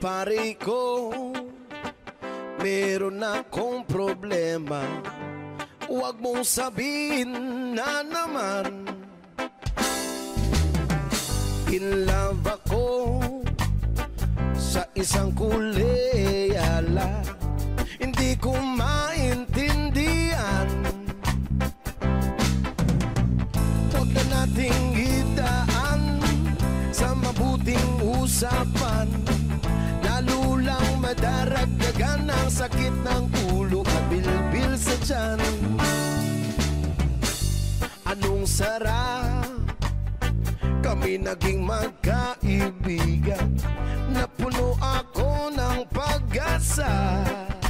pare ko, meron akong problema. Huwag mong sabihin na naman in love ako sa isang kuleyala. Hindi ko maintindihan. Huwag na nating idaan sa mabuting usapan, lalo lang madaragdagan ang sakit ng ulo at bilbil sa tiyan. Anong sarap kami naging magkaibigan, napuno ako ng pag-asa.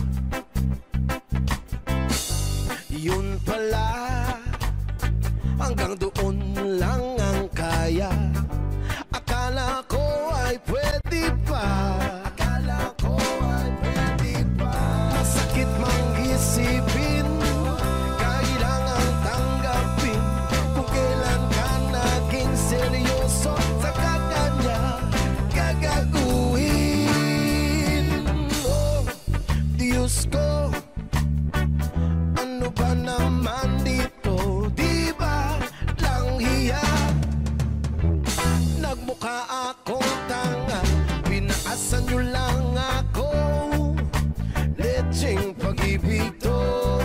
Yun pala, hanggang doon lang ang kaya. Akala ko ay pwede pa, akala ko ay pwede pa. Masakit mang isipin, kailangan tanggapin kung kailan ka naging seryoso sa kanya gagaguhin. Oh, Diyos ko, ano ba naman dito? Di ba lang hiya? Nagmukha akong tanga, pinaasan nyo lang ako. Lecheng pag-ibig to.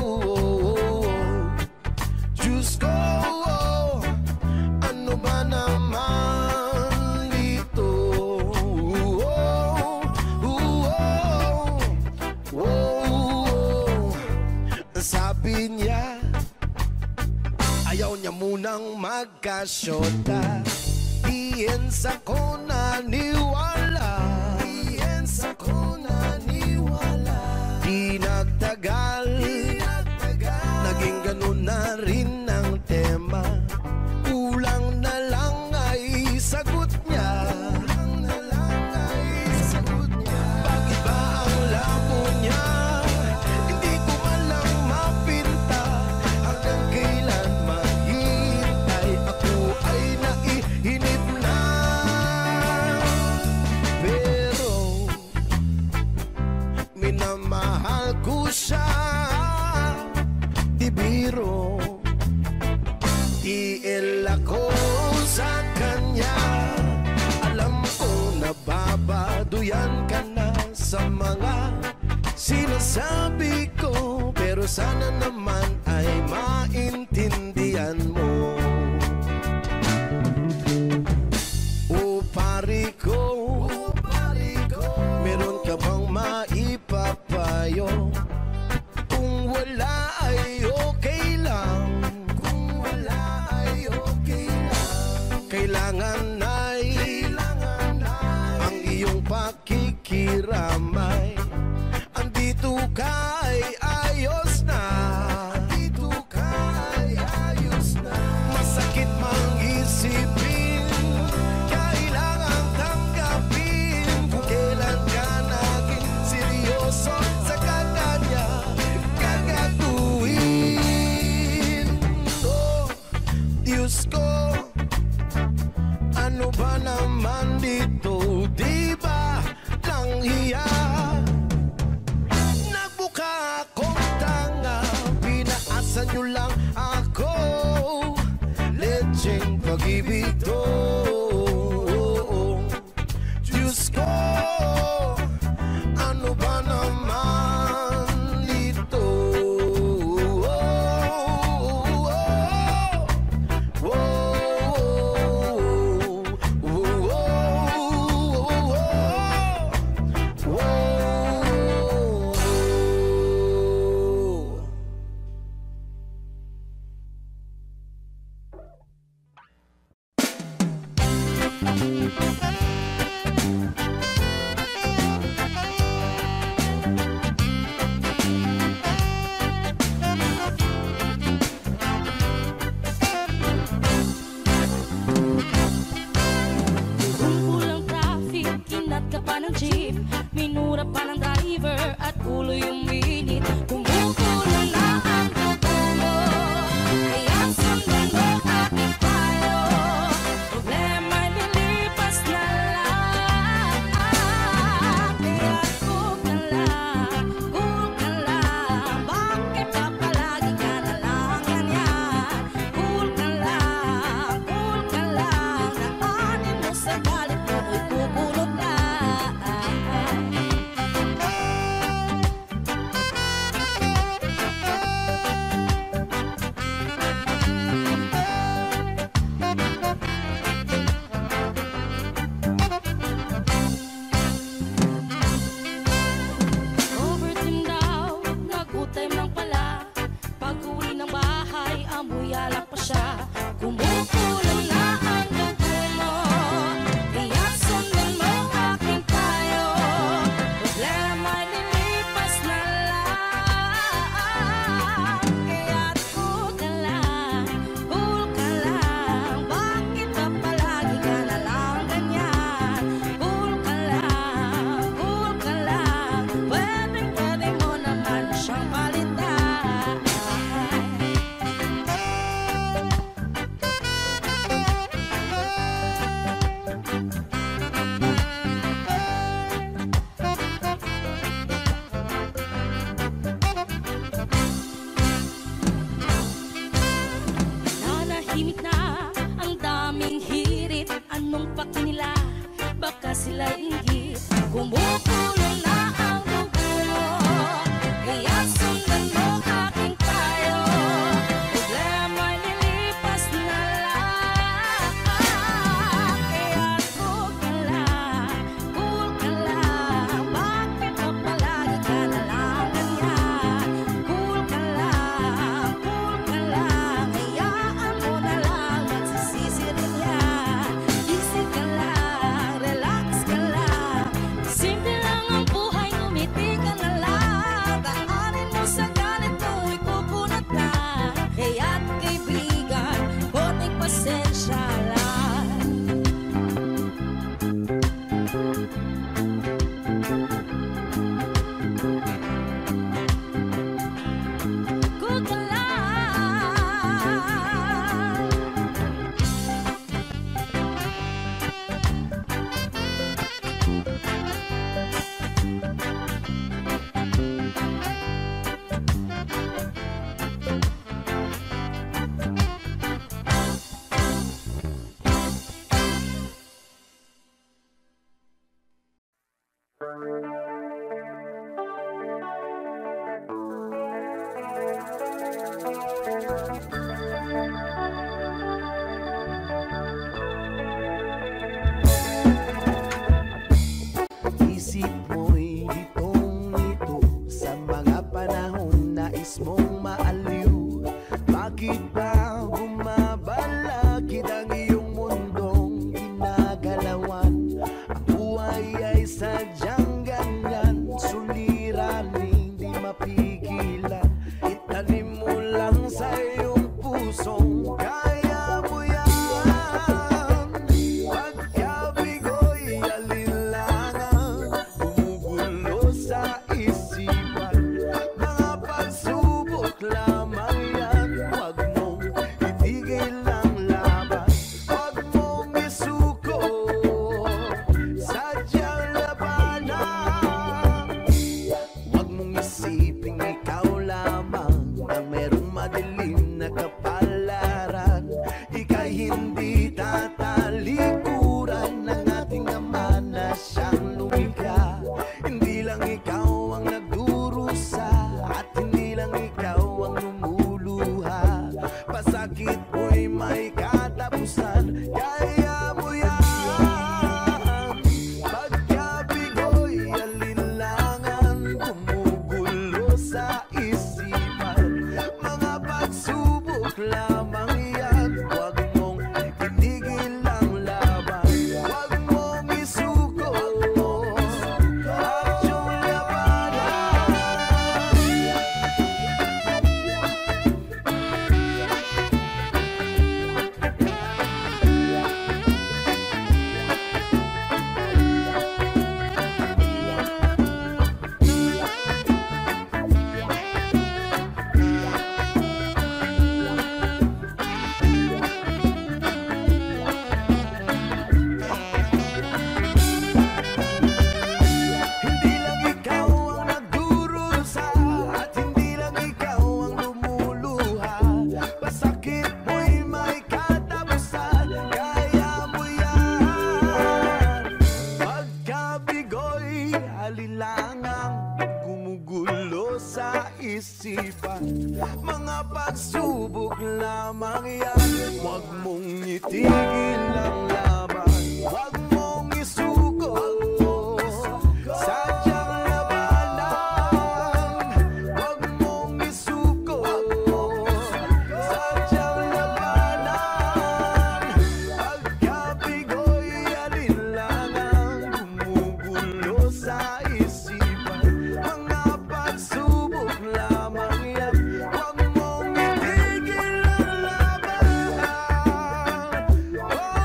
Diyos ko, ano ba naman dito? Sabi niya, ayaw niya munang magkasyota. Iyensa ko naniwala, iyensa ko naniwala. Di nagtagal, naging ganun na rin ang tema. Kulang na lang ay sagot niya, kulang na lang ay sagot niya. Bakit ba ang labo niya? Hindi ko man lang mapinta. Hanggang kailan maghihintay? Ako ay naiinip na. Pero minamahal ko siya, di biro. Tiil ako sa kanya. Alam ko nababaduyan ka na sa mga sinasabi ko, pero sana naman ay maintindihan mo. O pare ko, meron ka bang maipapayo? Kung wala ay okay lang, kung wala ay okay lang. Kailangan ay ang iyong pakikiramay. Andito ka ay ayos na, andito ka ay ayos na. Masakit mang isipin, kailangan tanggapin kung kailan ka naging seryoso sa kanya gagaguhin. Oh, Diyos ko, ano ba naman dito? Di ba lang hiya? Nagbuka akong tanga, pinaasan nyo lang ako. Lecheng pag-ibig to. Diyos ko, ano ba naman dito? Minura pa ng driver at ulo yung minit. Kumukulo na ang dugo mo, kaya sundan mo aking payo. Problema'y nilipas na lang. sila'y inggit. Kumukulo na ang dugo mo, kaya sundan mo aking payo. Problema'y nilipas na lang, kaya cool ka lang. Bakit ba palagi ka na lang ganyan? Cool ka lang, hayaan mo na lang, magsisisi rin yan. Easy ka lang, relax ka lang, simple lang ang buhay, ngumiti ka na lang. Daanin mo sa ganito, ikukunat lang, kaya't kaibigan, konting pasensya lang. Cool ka lang. Isip mo'y itong-ito sa mga panahon nais mong maaliw. Bakit ba bumabalakid ang iyong mundong ginagalawan? Ang buhay ay sadyang ganyan, suliraning di mapigilan. Itanim mo lang sa iyong pusong kaya mo yan. Pagkabigo'y alinlangan, gumugulo sa isipan. Mga pagsubok lamang yan, huwag mong itigil ang laban. Huwag mong isuko, sadyang labanan. Huwag mong isiping ikaw lamang ang merong madilim na kapalaran. Ika'y hindi tatalikuran ng ating Ama na siyang lumikha. Hindi lang ikaw ang nagdurusa at hindi lang ikaw ang lumuluha. Pasakit mo'y may katapusan, kaya mo yan. Pagkabigo'y alinlangan, gumugulo sa isipan. Mga pagsubok lamang yan, huwag mong itigil ang laban. Huwag mong isuko at yung labanan. Hindi lang ikaw ang nagdurusa at hindi lang ikaw ang lumuluha. Pasakit mo'y may katapusan, kaya mo yan. Pagkabigo'y alilangang gumugulo sa isipan. Mga pagsubok lamang yan, huwag mong itigil ang laban. Huwag mong isuko, sadyang labanan. Huwag mong isuko, sadyang labanan. Pagkabigo'y alinlangan, gumugulo sa isipan. Mga pagsubok lamang yan, huwag mong itigil ang laban.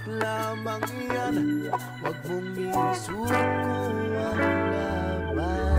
lamang yan, huwag mong isuko ang laban.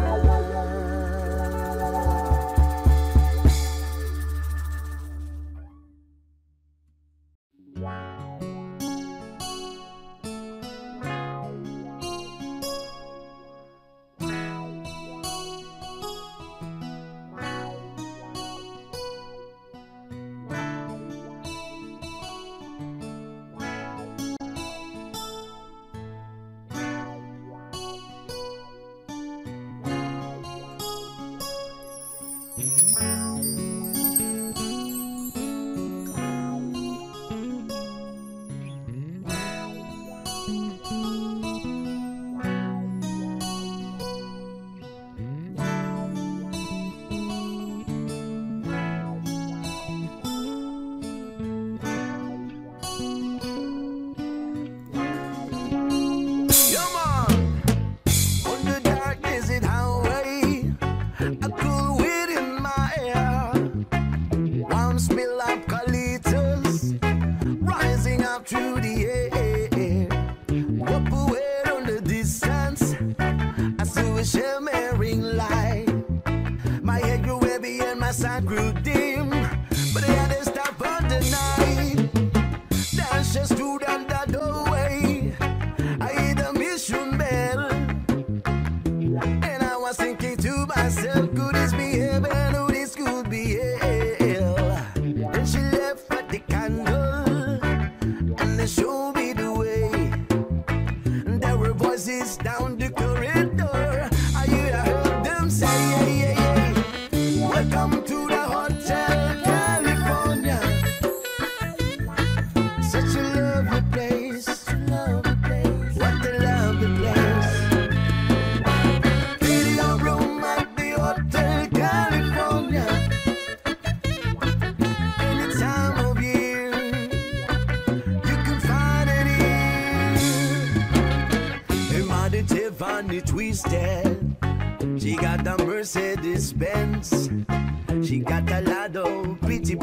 Twisted. She got a Mercedes Benz. She got a lot of pretty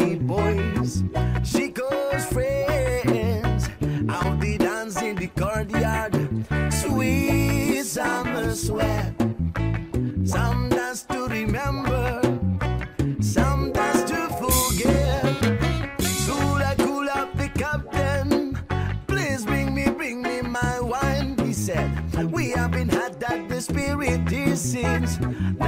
boys. She calls friends out the dance in the courtyard. Sweet summer sweat. Some dance to remember, some dance to forget. So I cool up the captain. Please bring me my wine, he said. We have been had that the spirit is since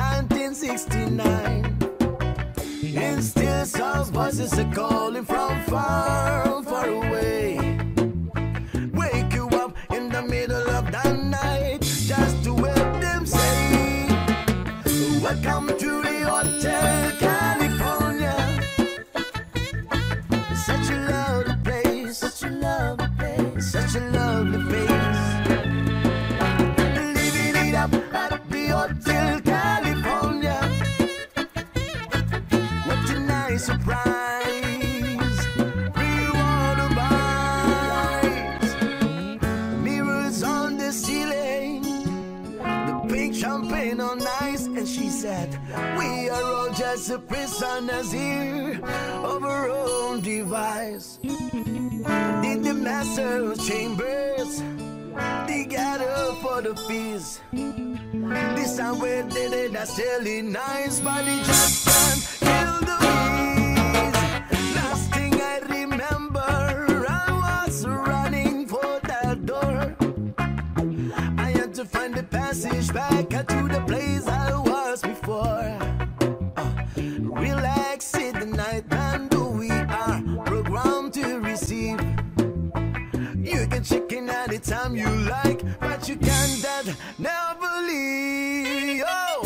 1969. And still some voices are calling from far, far away. Wake you up in the middle of the night just to help them say, welcome to the Hotel California. Such a lovely place, such a lovely place, such a lovely place. At the Hotel California, what a nice surprise! Free water bites, mirrors on the ceiling, the pink champagne on ice, and she said, we are all just prisoners here of our own device. In the master chambers, they gather for the feast. This time we did it, that's really nice, but it just can't kill the bees. Last thing I remember, I was running for that door. I had to find the passage back to the place I was before. Relax in the night, and we are programmed to receive. You can check in anytime you like, but you can't never leave. Oh!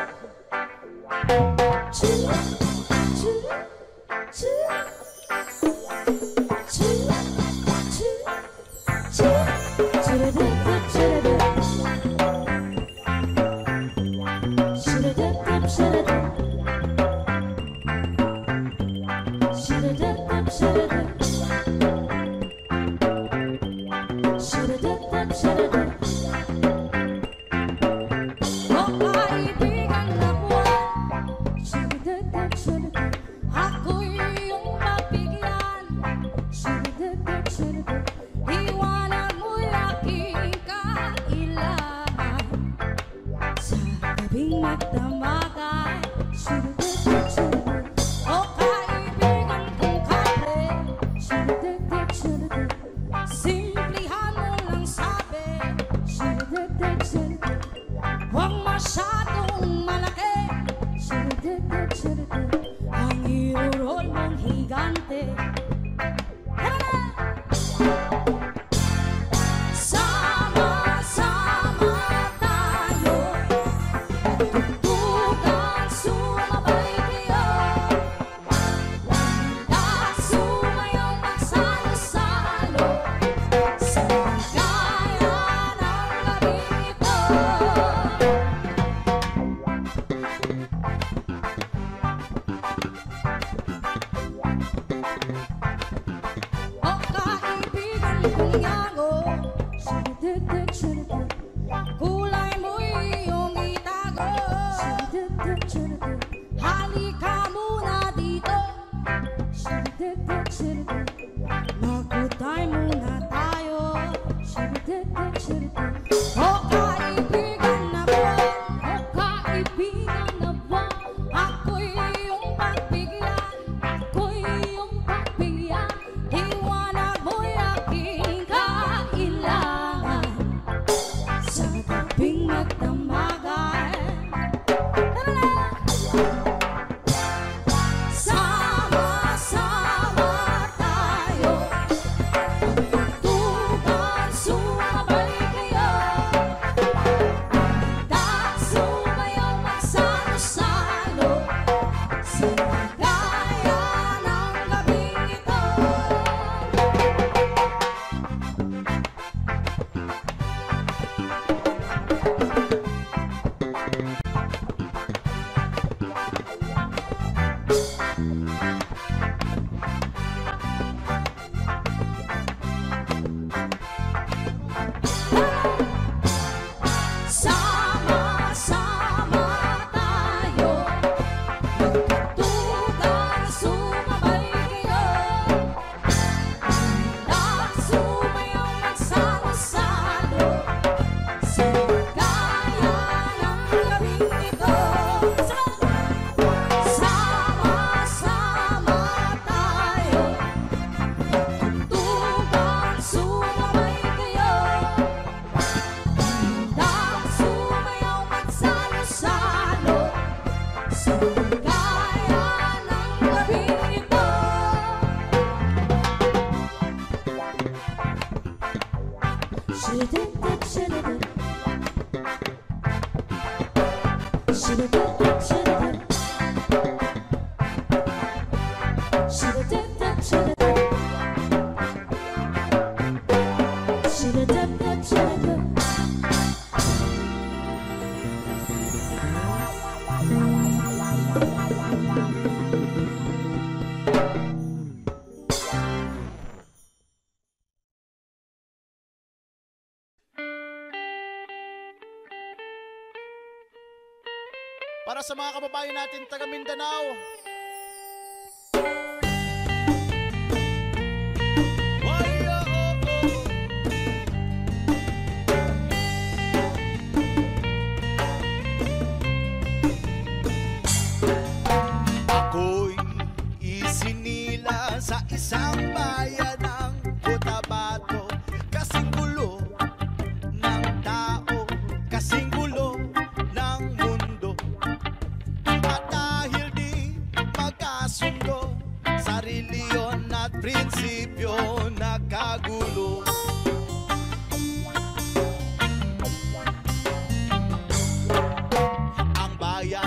Para sa mga kababayan natin taga Mindanao. Ako'y isinila sa isang bayan ng Cotabato. Kasing gulo ng tao, kasing gulo ng mundo. At dahil di magkasundo sa reliyon at prinsipyo, nakagulo. Ang bayan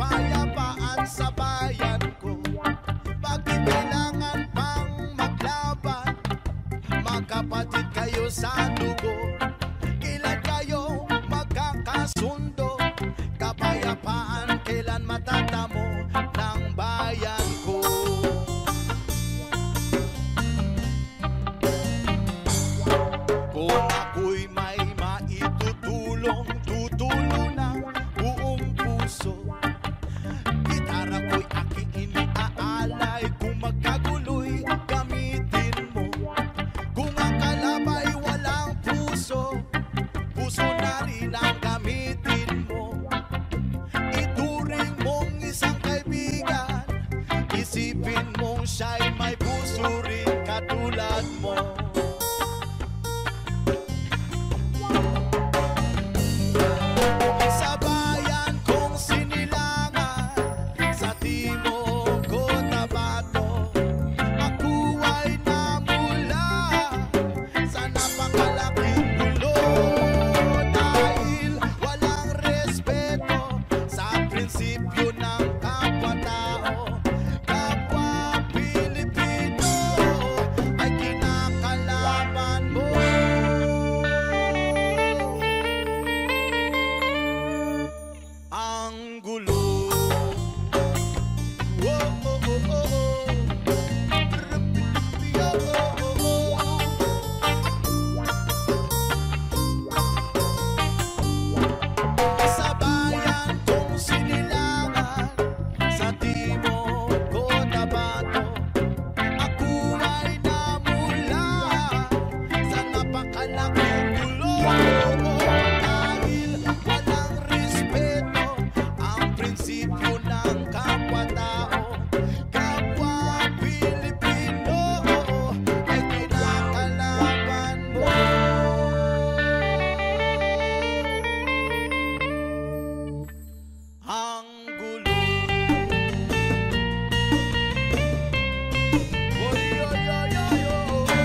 kapayapaan sa bayan ko. Bakit kailangan pang maglaban? Magkapatid kayo sa dugo, kailan kayo magkakasundo? Kapayapaan kailan matatamo ng bayan ko? Kung ako'y may maitutulong, tutulong ng buong puso. Gitara ko'y aking iniaalay, kung magkaguloy gamitin mo. Kung ang kalabay walang puso, puso na rin ang gamitin mo. Ituring mong isang kaibigan, isipin mong siya'y may puso rin katulad mo. Sa bayan kong sinilangan, sa timog Cotabato, ako ay namula sa napakalaking gulo. Dahil walang respeto sa prinsipyo ng kapwa-tao, kapwa Pilipino ay kinakalaban mo. Ang gulo. Oh, oh, oh, oh, oh. Sa bayan kong sinilangan, sa timog Cotabato, ako ay namula sa napakalaking gulo. Dahil walang respeto ang prinsipyo ng kapwa-tao, kapwa Pilipino ay kinakalaban mo. Ang gulo. Oy, oy, oy, oy, oh, oh,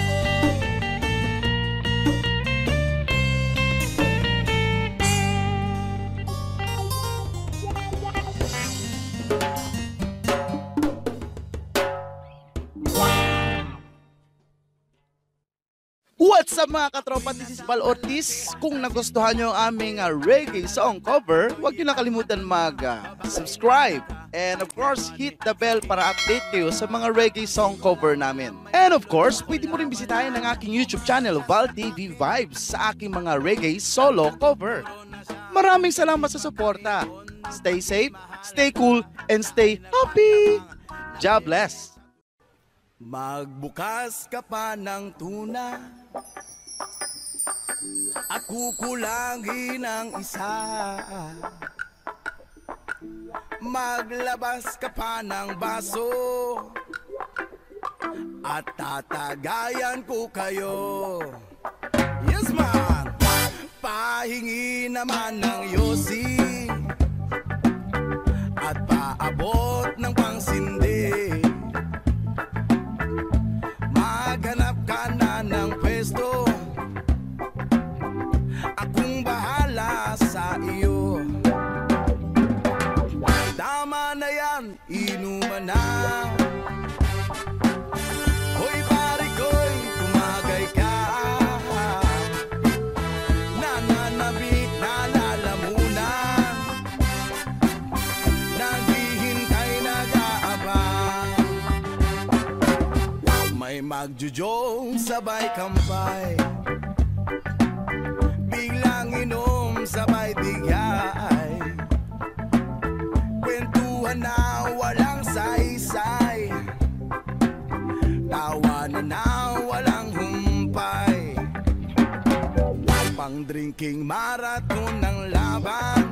What's up mga katropa, this is Bal Ortiz. Kung nagustuhan nyo ang aming reggae song cover, huwag nyo nakalimutan mag-subscribe. And of course, hit the bell para update kayo sa mga reggae song cover namin. And of course, pwede mo rin bisitahin ang aking YouTube channel, Val TV Vibes, sa aking mga reggae solo cover. Maraming salamat sa suporta. Stay safe, stay cool, and stay happy. God bless. Magbukas ka pa ng tuna at kukulangin ang isa. Maglabas ka pa ng baso at tatagayan ko kayo. Yes man! Pahingi naman ng yosi at paabot ng pangsindi. Maghanap ka na ng pwesto, akong bahala sa iyo. Tama na yan, inuman na. Hoy pare ko'y tumagay ka. Nananabik na lalamunan, naghihintay nag-aabang. May magjujong sabay kampay, biglang inom sabay bigay. Kwentuhan na walang saysay, tawanan na walang humpay. Pang drinking marathon ng laban,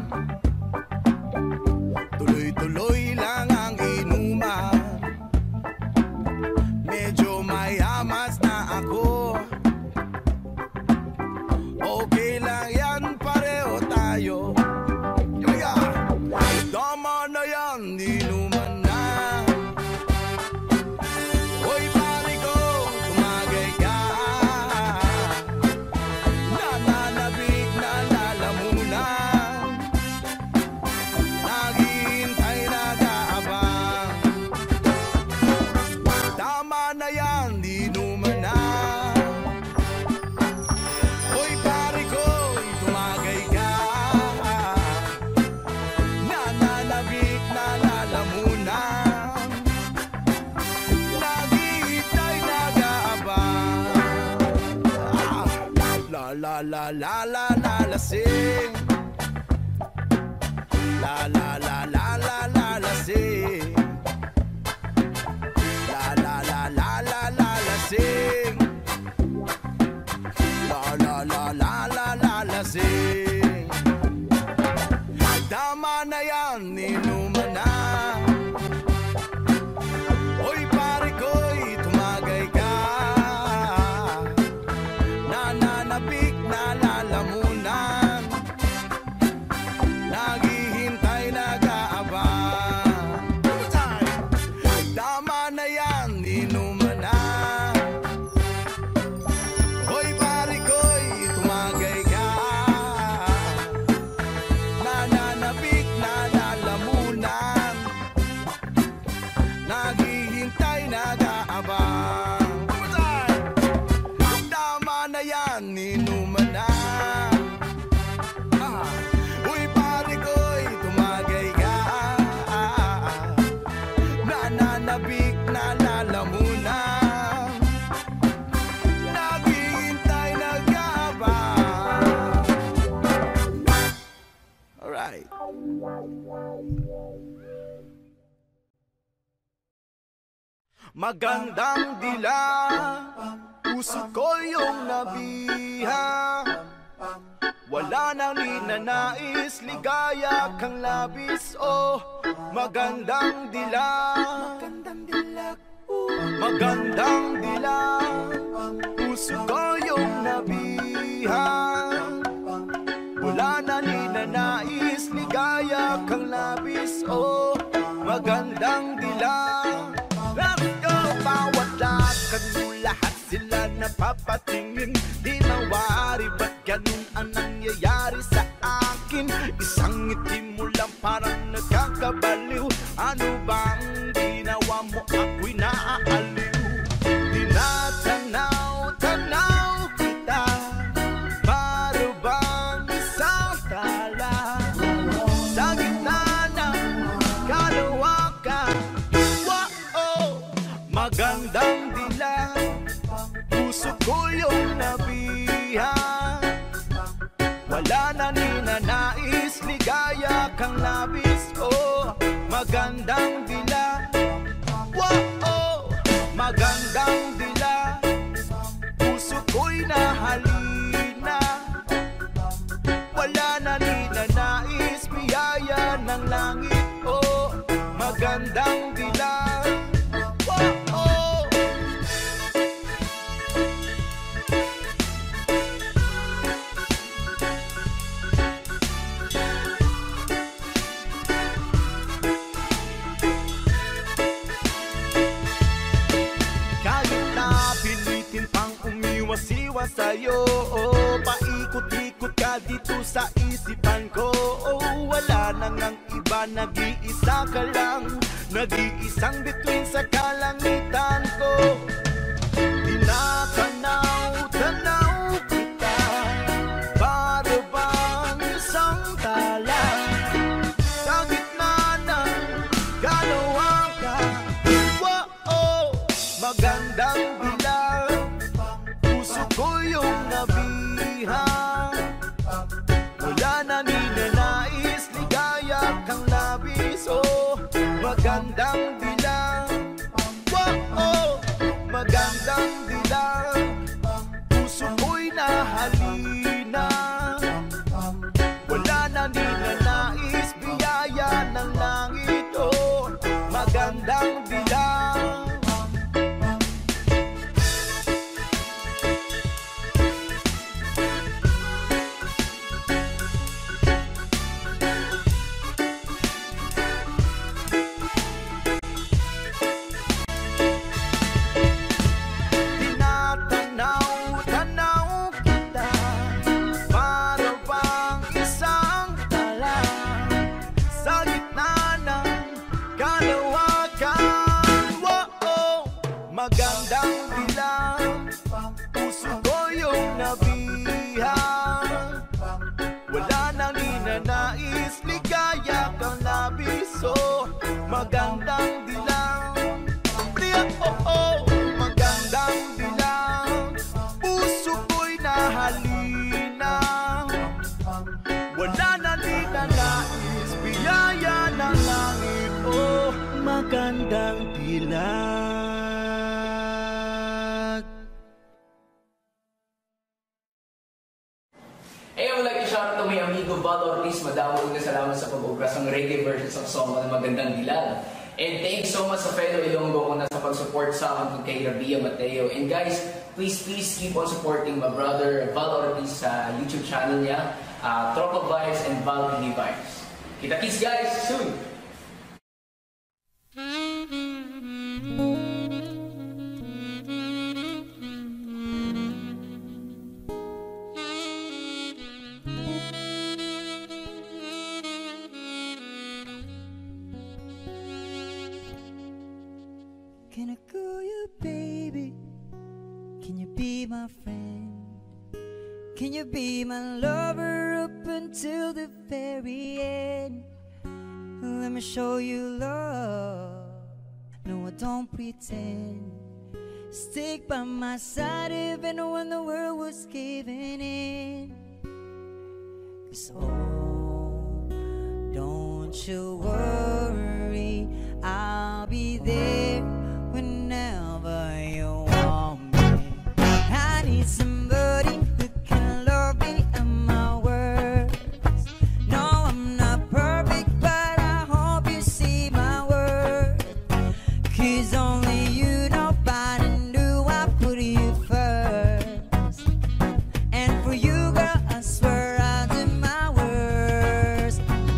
tuloy-tuloy lang ang inuman. Medyo mayamas na ako, okay lang yan, pareho tayo. Tama na yan, inuman na. Hoy pare ko, tumagay ka. Nananabik na lalamunan, naghihintay na lalamunan, naghihintay, nag-aabang. La la la la la la lasing, la la la la la la lasing, la la la la la la lasing, la la la la la la lasing. Tama na yan, inuman na. Oy pare ko'y tumagay ka, nananabik na lalamunan, naghihintay, nag-aabang. Tama na yan, inuman na. Oy pare ko'y tumagay ka, nananabik na lalamunan, naghihintay, nag-aabang. Tama na yan, inuman na. Uy pare ko'y tumagay ka, nananabik na lalamunan, naghihintay, nag-aabang. Alright. Magandang dilag, puso ko yung nabiha, wala nang ninanais, ligaya kang labis. Oh, magandang dilag, magandang dilag, puso ko yung nabiha, wala nang ninanais, ligaya kang labis. Oh, magandang dilag. Bawat lakad mo, lahat sila napapatingin. Di mawari, ba't ganun ang nangyayari sa akin? Isang ngiti mo lang parang nagkakabaliw. Ano bang ginawa mo, ako'y naaaliw? Tinatanaw-tanaw kita, para bang isang tala sa gitna ng kalawakan. Magandang dilag, puso ko yung nabiha, wala na ninanais, ligaya kang labis. Oh, magandang dilag, oh, magandang dilag, puso ko'y nahalina, wala na ninanais, biyaya ng langit. Oh, magandang dilag. Siwa sa'yo, oh, paikot-ikot ka dito sa isipan ko. Oh, wala nang ang iba, nag-iisa ka lang, nag-iisang bituin sa kalangitan ko. Tinatanaw-tanaw kita, para bang isang tala sa gitna ng kalawakan. Oh, magandang dilag, ko yung nabiha, wala na ninanais, ligaya kang labis. Oh, magandang dilag, oh, magandang dilag, puso ko'y nahalina, wala na ninanais, biyaya ng langit. Oh, magandang dilag. Sa gitna ng kalawakan. magandang dilaw. Magandang dilaw. Puso ko'y nahalina. Wala na din na nais, biyaya ng langit. Oh, magandang dilag. Hey, I would like to shout out to my amigo Val Ortiz. Madamo una salamat sa pag-ubras ng reggae versions ng song na Magandang Dilag. And thank you so much sa fellow Ilonggo ko na sa pag-support sa akin kay Rabia Mateo. And guys, please keep on supporting my brother Val Ortiz sa YouTube channel niya, Tropa Vibes and Val TV Vibes. Kita-kits guys, soon! Can I call you baby? Can you be my friend? Can you be my lover up until the very end? Let me show you love. No, I don't pretend. Stick by my side even when the world was giving in. 'Cause oh, don't you worry, I'll be there whenever you want me. I need somebody who can love me and my words. No, I'm not perfect, but I hope you see my worth. 'Cause only you, nobody knew I put you first. And for you, girl, I swear I'll do my worst.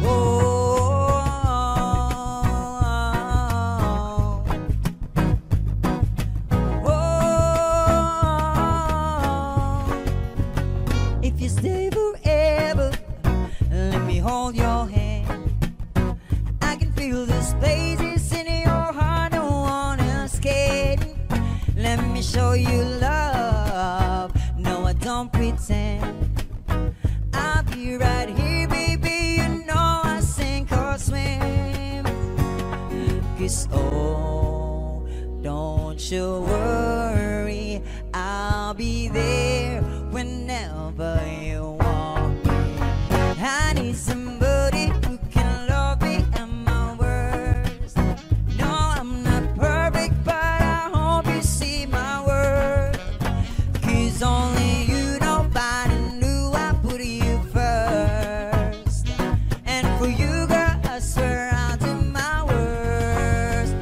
If you stay forever, let me hold your hand. I can feel the spaces in your heart, no one else can. Let me show you love. No, I don't pretend. I'll be right here, baby. You know I sink or swim. 'Cause oh, don't you worry, I'll be there whenever you want me. I need somebody who can love me and my words. No, I'm not perfect, but I hope you see my worth. 'Cause only you, nobody knew I put you first. And for you, girl, I swear I'll do my worst.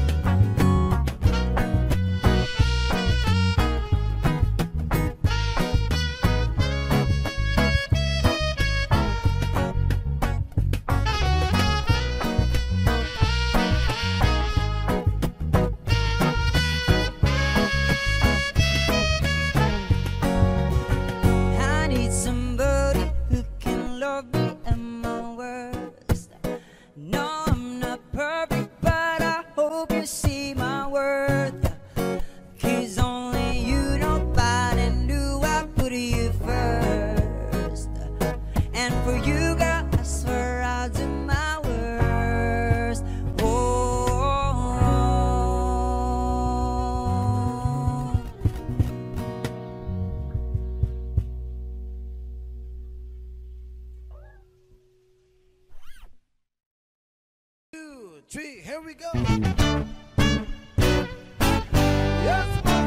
I need somebody who can love me and my worst. No, I'm not perfect, but I hope you see my worth. 'Cause only you, nobody knew I put you first. And for you, girl, I swear I'll do my worst. Two, three, here we go. Yes.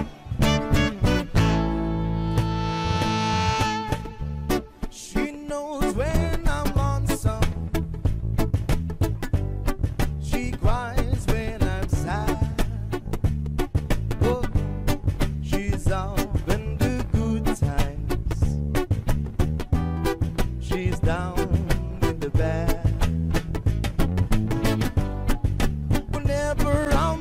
She knows when I'm lonesome. She cries when I'm sad. Oh, she's out in the good times. She's down in the bad. Whenever I'm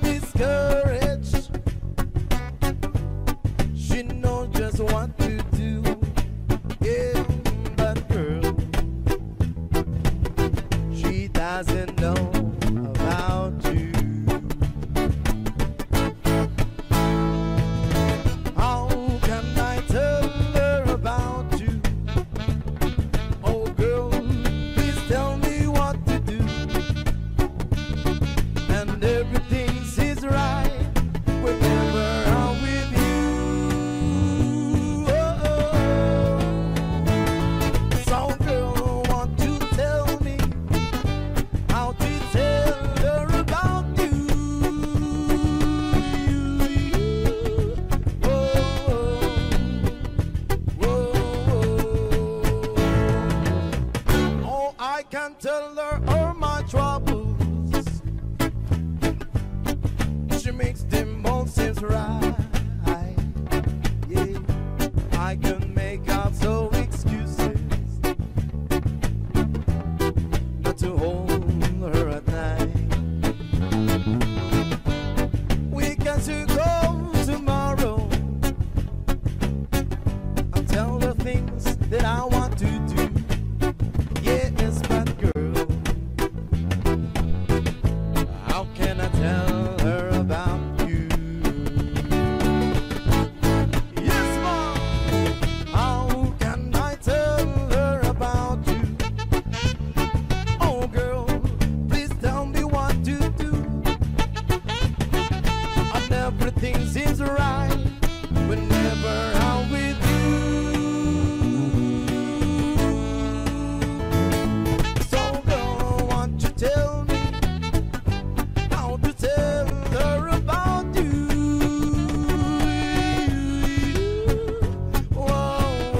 and everything is right whenever I'm with you. Oh, oh. So girl, want to tell me how to tell her about you. Oh, I can tell her all my troubles. She makes them all seem right. Yeah, I can make out so excuses not to hold her at night. We can still go tomorrow. I'll tell her things that I want to do. Yes, but girl, how can I tell her about you? Yes, mom, how can I tell her about you? Oh, girl, please tell me what to do. And everything seems right whenever I'm with you. So girl, won't you tell me how to tell her about you? Whoa,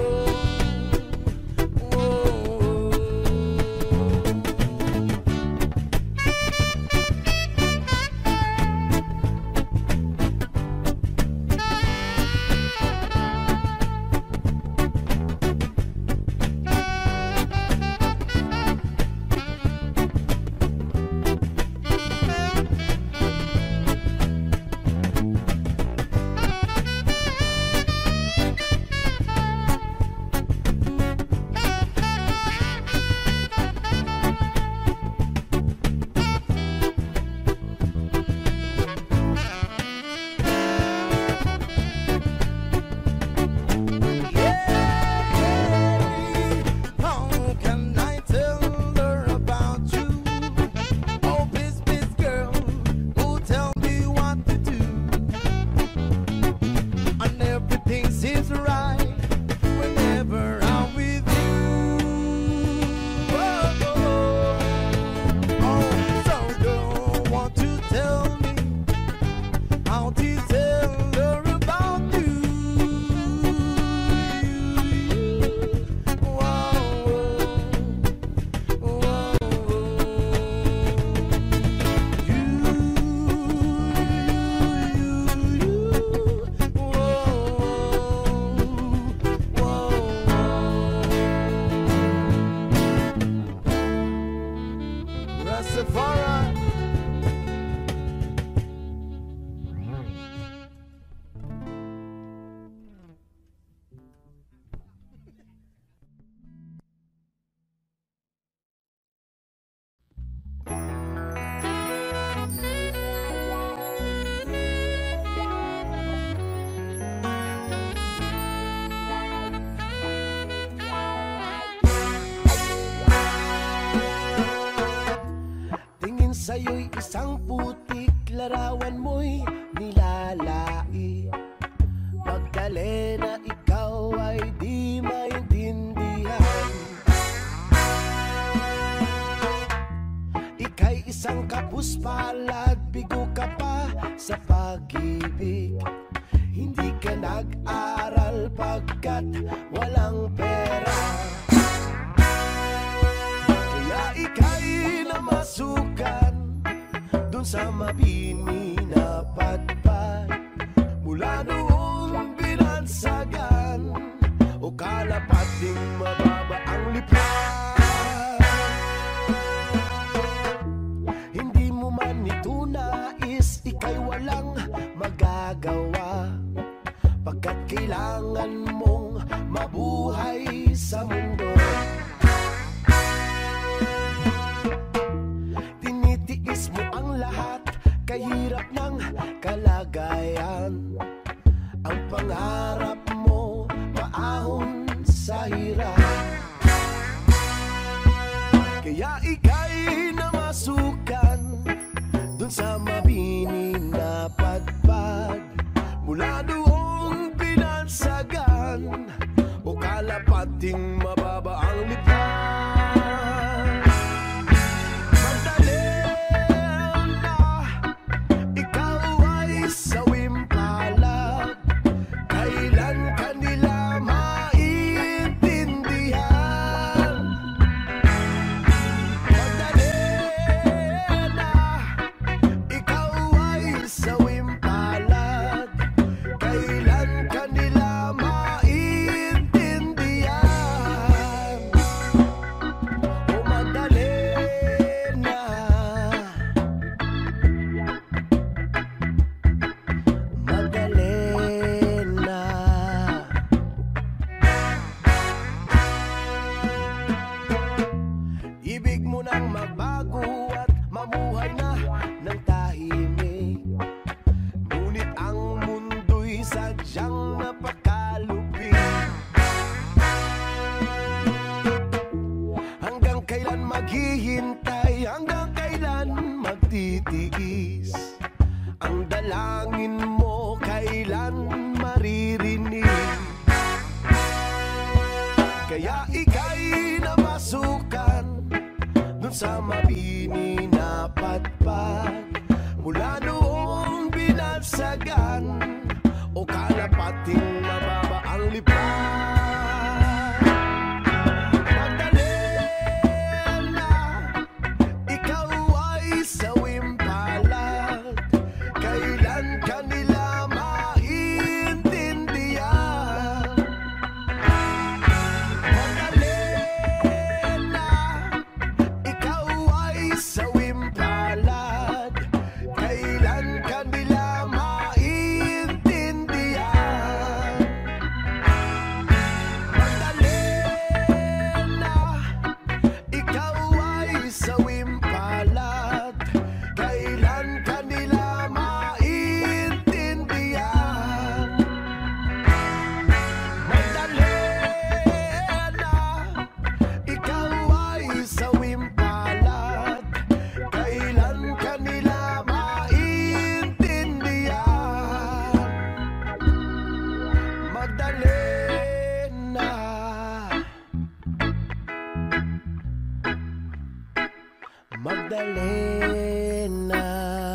how can I tell her about you? Oh, please, please, girl, who tell me what to do? And everything seems right whenever I'm with you. Oh, oh, oh, so girl, won't you tell me how to tell her about you? Rastafari. Tingin sa'yo'y isang putik, larawan mo'y nilalait. Pagdali na ikaw ay di maintindihan. Ika'y isang kapuspalad, bigo ka pa sa pag-ibig. Hindi ka nag-aral pagkat walang pera. Kaya ika'y namasukan dun sa mabini na patpat. Mula noong binansagan o kalapating mababa ang lipat. Hindi mo man ito nais, ika'y walang magagawa, pagkat kailangan mong mabuhay sa mundo. Tinitiis mo ang lahat, kahirap ng kalagayan. Ang pangarap mo maahon sa hirap. Kaya ika'y namasukan dun sa pating mababa ang lipas. Madali na ikaw ay sawim palad, kailan kanila maintindihan. Madali na ikaw ay sawim palad, kailan kanila maintindihan. O madali na, madali na. Ibig mo nang magbago at mamuhay na ng tahimik, ngunit ang mundo'y sadyang napakalupit. Hanggang kailan maghihintay, hanggang kailan magtitiis? Ang dalangin mo kailan maririnig? Kaya ika'y namasukan dun sa mabini na patpat, mula noong binagsagan o kalapating mababa ang lipas. Madali na ikaw ay sawim palad, kailan kanila maintindihan. Madali na ikaw ay sawim palad, kailan kanila maintindihan. Madali na ikaw ay sawim palad, kailan kanila maintindihan. Madali na ikaw ay sawim palad, kailan kanila maintindihan. Madali na, madali na.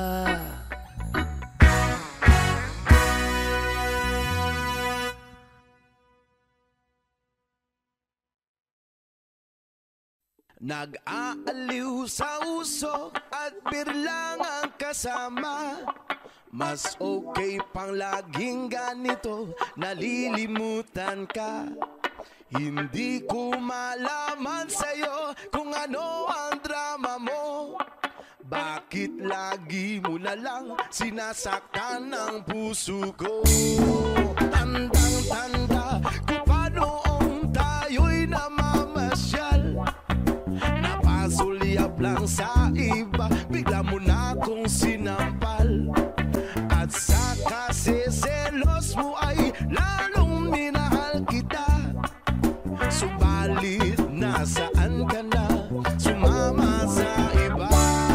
Nag-aaliw sa usok at birlang ang kasama, mas okay pang laging ganito, nalilimutan ka. Hindi ko malaman sa'yo kung ano ang drama mo. Bakit lagi mo na lang sinasaktan ang puso ko? Tandang-tanda kung paanoong tayo'y namamasyal, napasulyap lang sa iba, bigla mo na akong sinampal. At sa kasiselos mo ay lalong minahal kita. Subalit nasaan ka na, sumama sa iba?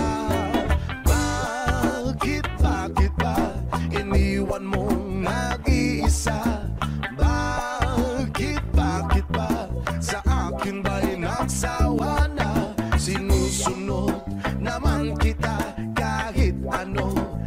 Bakit ba iniwan mong nag-iisa? Bakit ba sa akin ba'y nagsawa na? Sinusunod naman kita kahit ano,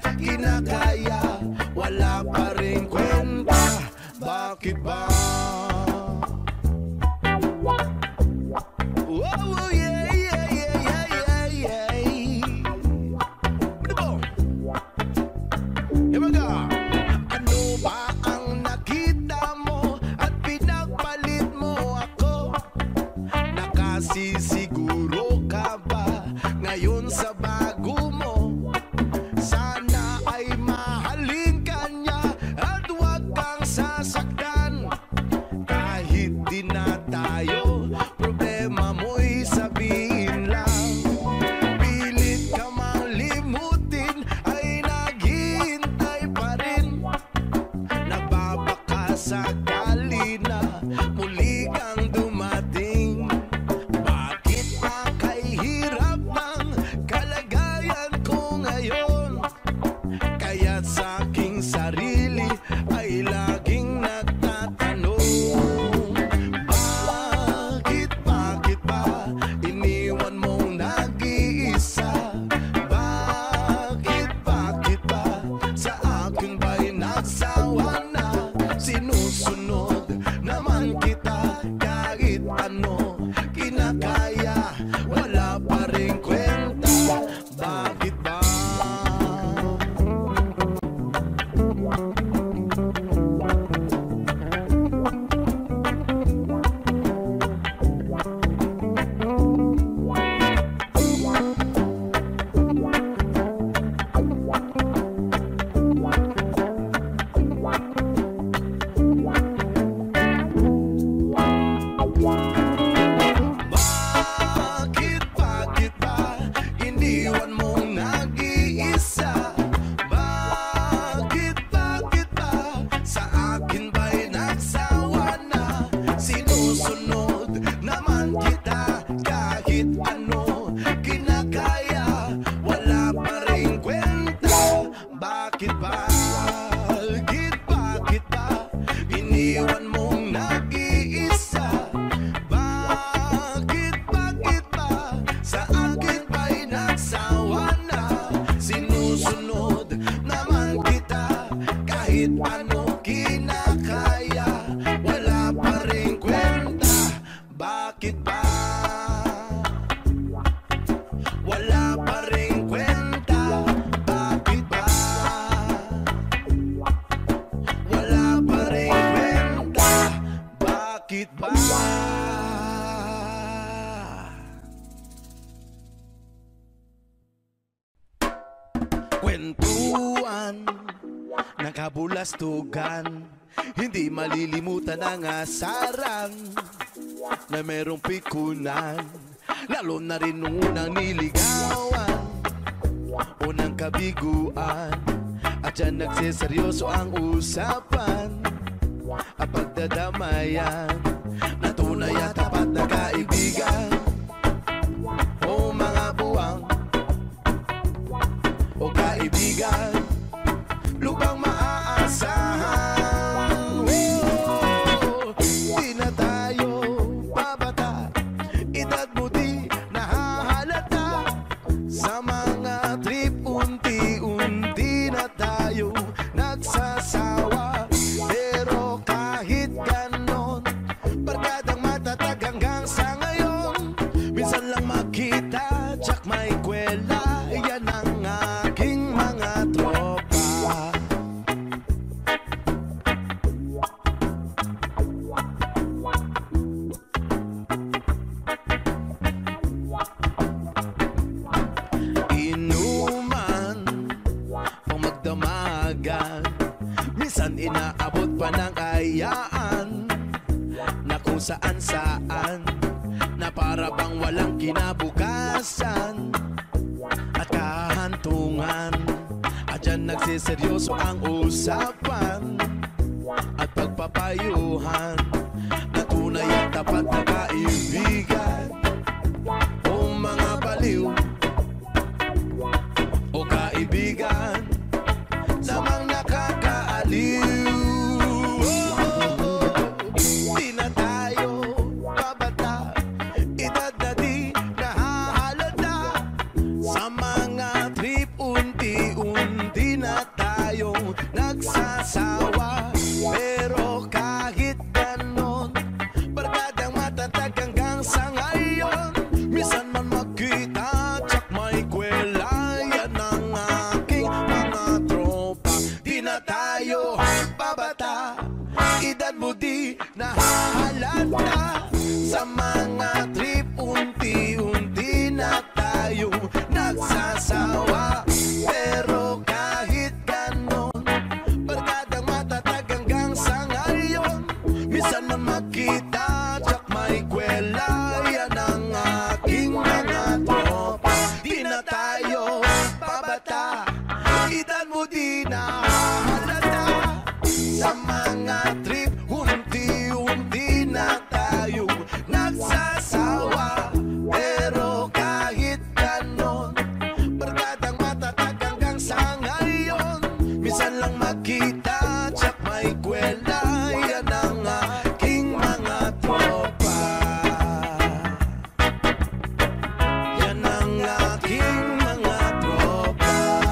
Bakit ba? Iniwan mong nag-iisa? Bakit ba? Sa akin ba'y nagsawa na? Sinusunod naman kita kahit ano kinakaya. Wala pa rin kwenta. Bakit ba? Wala pa rin kwenta. Bakit ba? Wala pa rin kwenta. Bakit ba? Kwentuhan, nakabulastugan, hindi malilimutan ang asaran na merong pikunan. Lalo na rin nung unang niligawan, unang kabiguan, at dyan nagsiseryoso ang usapan at pagdadamayan na tunay at tapat na kaibigan. O mga buwang o kaibigan, lubang maaasahan. Di na tayo babata, edad mo di nahahalata. Sa mga trip unti-unti na tayo nagsasawa. Pero kahit ganon, barkadang matatag hanggang sa ngayon. Minsan lang makita, tsak may kwela. Yan ang aking mga tropa. Inuman o magdamagan, minsan inaabot pa ng ayaan na kung saan-saan, na para bang walang kinabukasan at kahantungan. At dyan nagsiseryoso ang usapan at pagpapayuhan na tunay at tapat na kaibigan. O mga baliw o kaibigan, lamang nakakaaliw. Di na tayo babata, edad na di nahahalata. Sa mga trip unti-unti na tayong nagsasawa. Pero kahit ganon, barkadang matatag hanggang sa ngayon. Minsan man magkita, tsak may kwela. Yan ang aking mga tropa. Di na tayo babata, edad mo di nahahalata. Sa mga trip unti-unti na tayo nagsasawa. Pero kahit ganon, barkadang matatag hanggang sa ngayon. Minsan man magkita, tsak may kwela. Yan ang aking mga tropa. Di na tayo babata, edad mo di nahahalata. Sa mga trip unti-unti na tayo nagsasawa. Pero kahit ganon, barkadang matatag hanggang sa ngayon. Minsan lang magkita, tsak may kwela. Yan ang aking mga tropa. Yan ang aking mga tropa.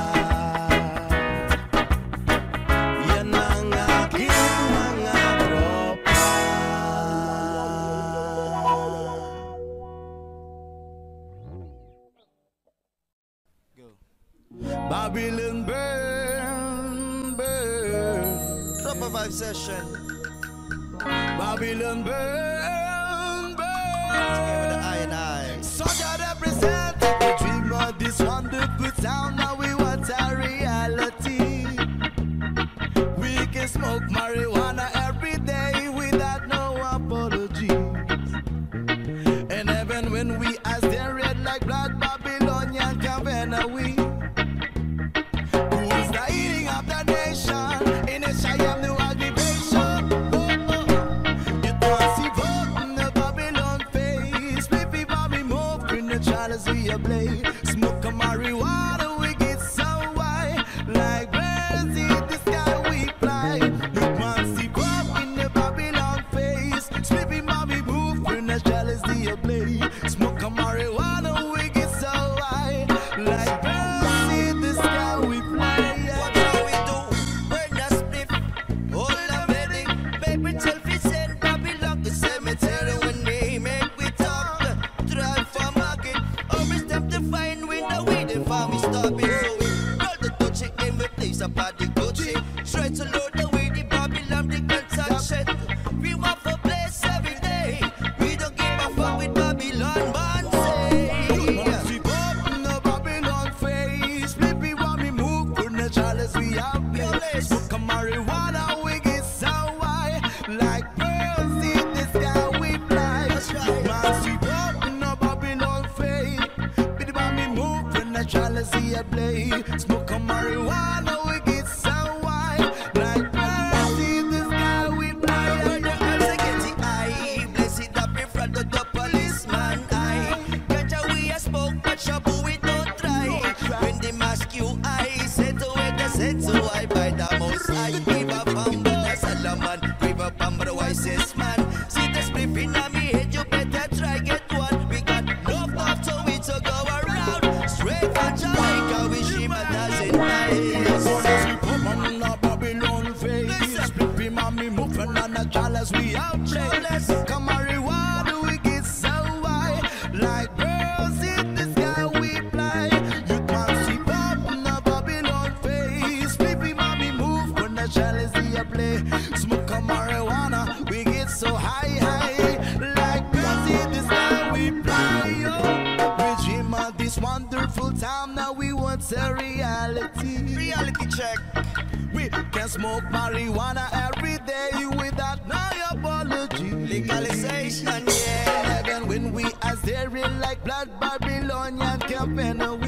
Yan ang aking mga tropa. Babylon burn, burn. Tropa Vibe Session. Babylon burn, burn. Together with the I and I. Soldier represent the dream of this wonderful sound. Now we want a reality. We can smoke marijuana every day without no apology. And even when we ask them red like blood, Babylonian Cavana we. Who's the eating of the nation? In a Siam new aggravation. You don't see vote in the Babylon face. Baby, Bobby move in the chalice we a play. Smoke a marijuana, we a body Gucci. Straight to load the way the Babylon, they can't touch it. We want for place every day. We don't give a fuck with Babylon, man say. We pop in the Babylon face. Flippy want me move from the chalice we have place. Smoke a marijuana, we get so high. Like birds in the sky we fly. Man, we pop in the Babylon face. Flippy want me move from the chalice we have place. Smoke a marijuana, we get so high. Like birds in the sky we fly. And the girls they get the eye. Blessed up in front of the policeman eye. Ganja we a smoke, but shabu we don't try. When they mask you, I said to it, I said to I by the most I give up on the Salaman, give up on the wisest man. See the spliff in me head, you better try get one. We got love after we to go around. Straight from Jamaica, we dream a dozen nights. We come on the Babylon face. Spliffy mommy moving on the chalice we out chalice. Come marijuana, we get so high. Like birds in the sky we fly. You can't see pop on the Babylon face. Spliffy mommy move when the chalice we play. Smoke a marijuana, we get so high, high. Like birds in the sky we fly. We dream of this wonderful time, now we want a reality. Reality check. We can smoke marijuana every day without no apology. Legalization, yeah. Even when we are there like blood Babylonian campaign we.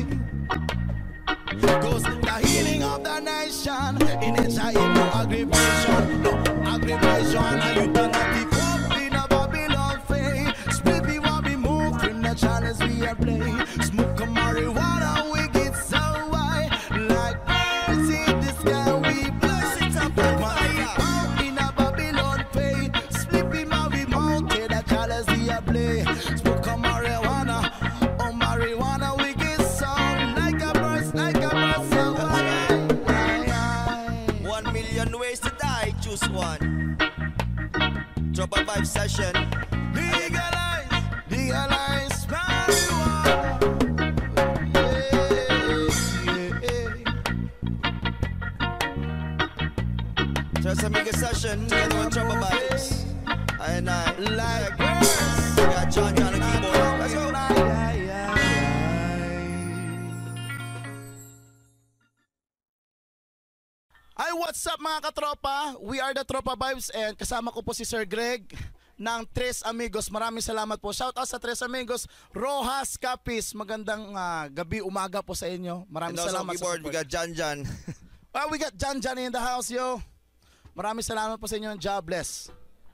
Cause the healing of the nation in its eye, no aggravation, no aggravation. And you cannot be up in a Babylon face. Spliffy want be moved from the channels we are playing. Smoke a marijuana, we get so high. Like birds in the sky, we bless it up and fire. In a Babylon face. Spliffy man, we mounted the channels we are playing. Smoke a marijuana, oh marijuana, we get so like a bird, so high. 1 million ways to die, choose one. Drop a vibe session. Legalize, legalize marijuana. Just a mega session, together with Drop a Vibes. And I like birds. We got John on the keyboard. Let's go. Hi, what's up mga katropa? We are the Tropa Vibes and kasama ko po si Sir Greg ng Tres Amigos. Maraming salamat po. Shout out sa Tres Amigos. Rojas Capis. Magandang gabi, umaga po sa inyo. Maraming And also salamat keyboard, sa we support. got Jan. Well, we got Jan in the house, yo. Maraming salamat po sa inyo. God bless.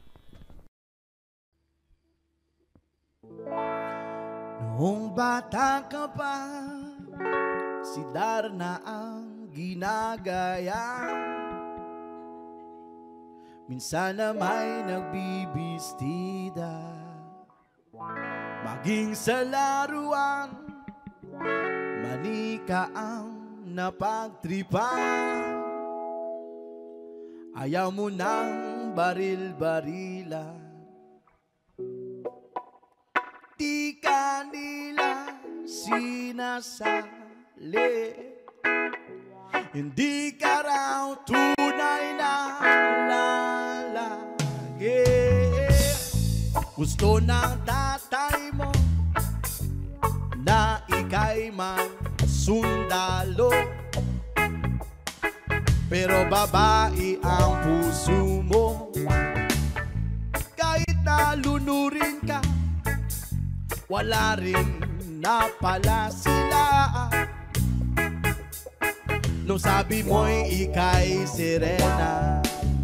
Noong bata ka pa, si Darna ang ginagaya. Minsan na may nagbibistida, maging sa laruan, manika ang napagtripan. Ayaw mo ng baril-barilan, di ka nila sinasali. Hindi ka raw tunay na lalaki. Gusto ng tatay mo na ika'y sundalo, pero babae ang puso mo. Kahit nalunurin ka, wala rin na pala sila. Nung sabi mo'y ika'y sirena,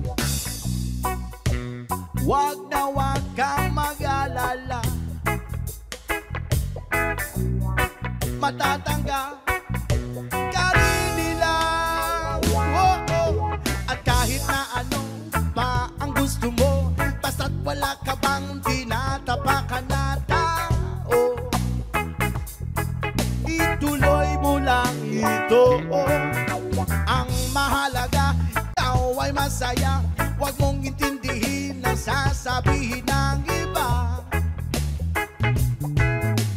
wag na wag kang mag-alala, matatangga ka rin nila. Oh, oh. At kahit na ano pa ang gusto mo, basta't wala ka bang tinatapakan na tao, ituloy mo lang ito. Ang mahalaga, ikaw ay masaya. Huwag mong intindihin ang sasabihin ng iba.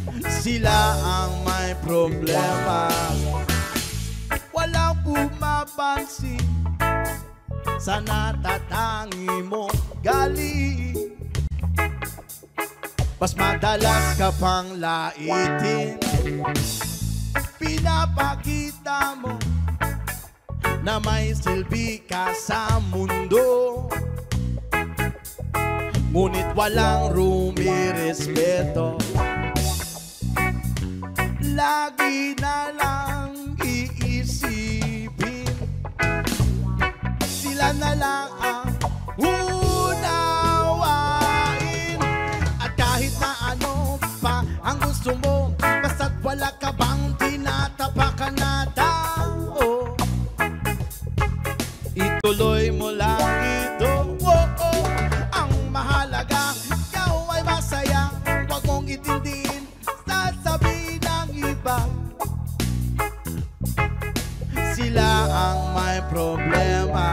Sila ang may problema, walang bumaba napansin sa natatangi mo galing. Mas madalas ka pang laitin, pinapakita mo na may silbi ka sa mundo. Ngunit walang rumirespeto, lagi na lang iisipin, sila na lang ang unawain. At kahit na ano pa ang gusto mo, basta't wala ka bang tinatapakan na tao, ituloy mo lang ito. Ang mahalaga, ikaw ay masaya, huwag mong itindihin sasabihin ng iba. Sila ang may problema.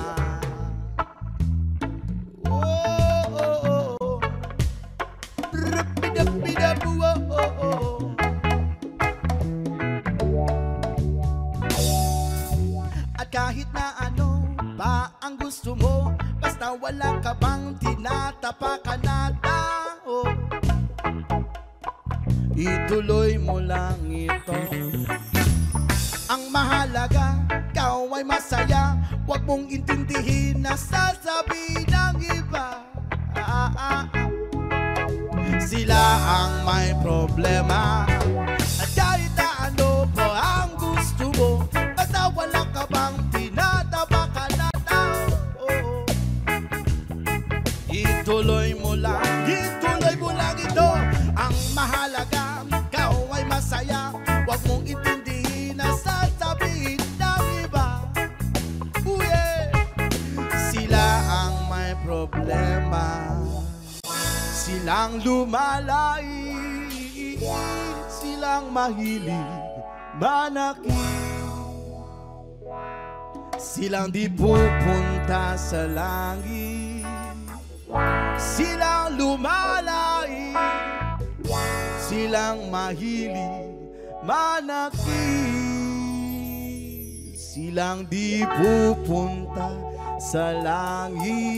At kahit na ano pa ang gusto mo, basta wala ka bang tinatapakan na tao, ituloy mo lang ito. Ang mahalaga, ikaw ay masaya, huwag mong intindihin na sasabihin ng iba. Sila ang may problema. At kahit na ano pa ang gusto mo, basta wala ka bang tinatapakan na tao, ituloy mo lang ito. Ang mahalaga, ikaw ay masaya, huwag mong intindihin na sasabihin ng iba. Sila ang may problema. Silang lumalait, silang mahilig manakit, silang di pupunta sa langit. Silang lumalait, silang mahilig manakit, silang di pupunta sa langit.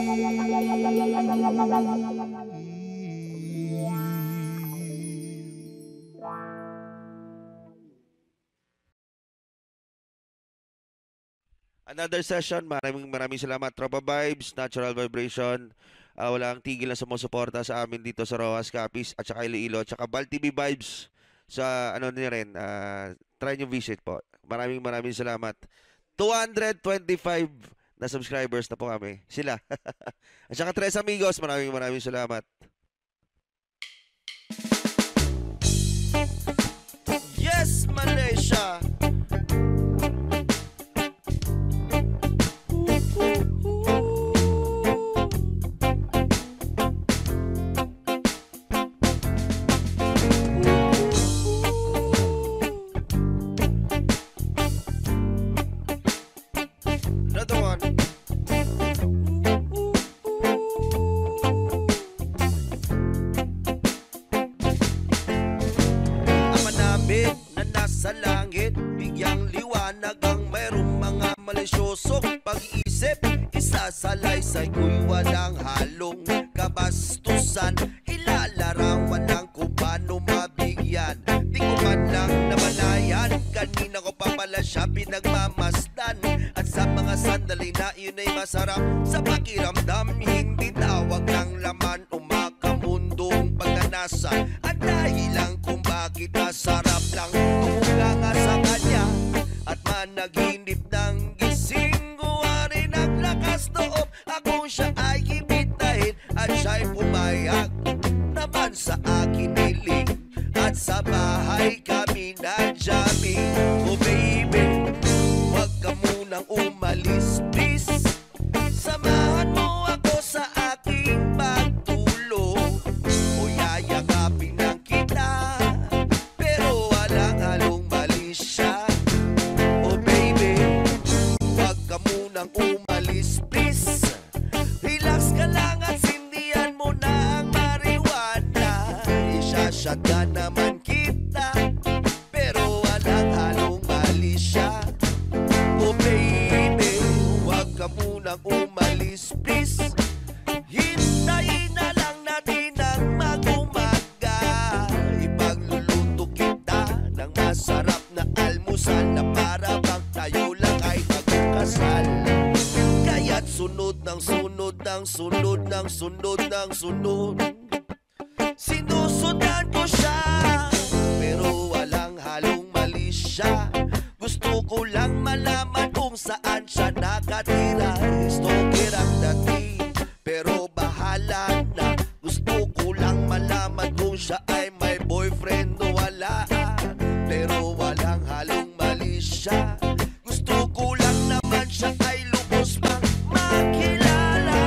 Another session. Maraming salamat, Tropa Vibes, Natural Vibration. Walang tigil na sumusuporta sa amin dito sa Rojas Capiz at saka Iloilo at saka Bal TV Vibes sa ano niya rin. Try nyo visit po. Maraming salamat. 225 na subscribers na po kami. Sila. At saka Tres Amigos, maraming salamat. Yes, Malaysia! Another one. Ama namin na nasa langit, bigyang liwanag ang mayroong mga malisyosong pag-iisip. Isasalaysay ko'y walang halong kabastusan, ilalarawan lang kung paano mabigyan. Di ko man lang namalayan, kanina ko pa pala siya pinagmamasdan. At sa mga sandali na yun ay masarap sa pakiramdam, hindi tawag ng laman o makamundong pagnanasa. At dahil lang kung bakit masarap lang tumula nga sa kanya at managinip ng gising, rin ang lakas loob akong siya ay ibitahin at siya'y pumayag naman sa akin niling. At sa bahay kami na jamming. Oh baby, wag ka munang umalis, please. Samahan mo ako sa aking pagtulog. O yayakapin lang kita, pero walang halong malisya. Oh baby, wag ka munang umalis, please. Relax ka lang at sindihan mo na ang marijuana. Isa-shot ka naman kita, tayo lang ay magkasal. Kaya't sunod ng sunod ng sunod ng sunod ng sunod, sinusundan ko siya, pero walang halong mali siya. Gusto ko lang malaman kung saan siya nakatira. Stalker ang dating, pero bahala na. Gusto ko lang malaman kung siya ay may boyfriend o wala, pero walang halong mali siya. Gusto ko lang naman siya ay lubos pang makilala.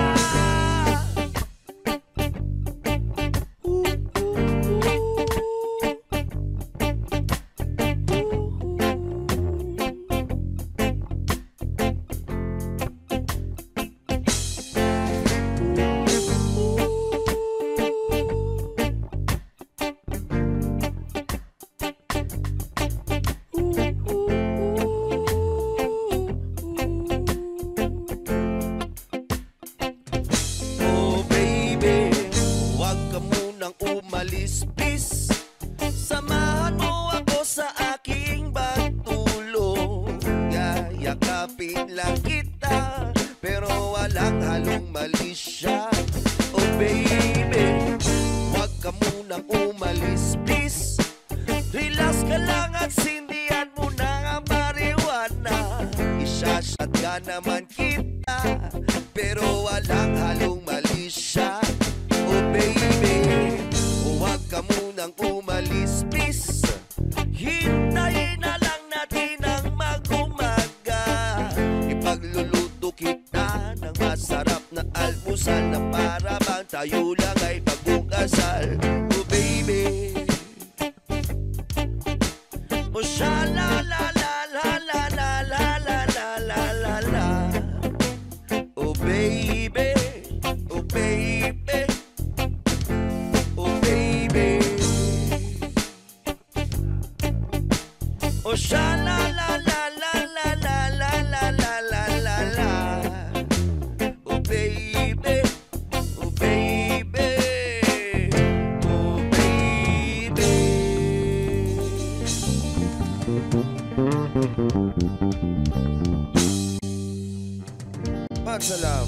Oh baby, huwag ka munang umalis, please. Samahan mo ako sa aking pagtulog. Yayakapin lang kita, pero walang halong mali siya. Oh baby, huwag ka munang umalis, please. Relax ka lang at sindihan mo na ang marijuana. Isasat ka naman kita, pero walang halong mali siya. Oh baby, huwag ka munang umalis, please. Hintayin na lang natin ang mag-umaga. Ipagluluto kita ng masarap na almusal, na para bang tayo lang ay magkasal. Oh baby, oh sha la la la la la la la la la la la la. Oh baby, oh baby, oh baby, oh sha la la la la la la la la la la la la. Oh baby, oh baby, oh baby. Pagsalam.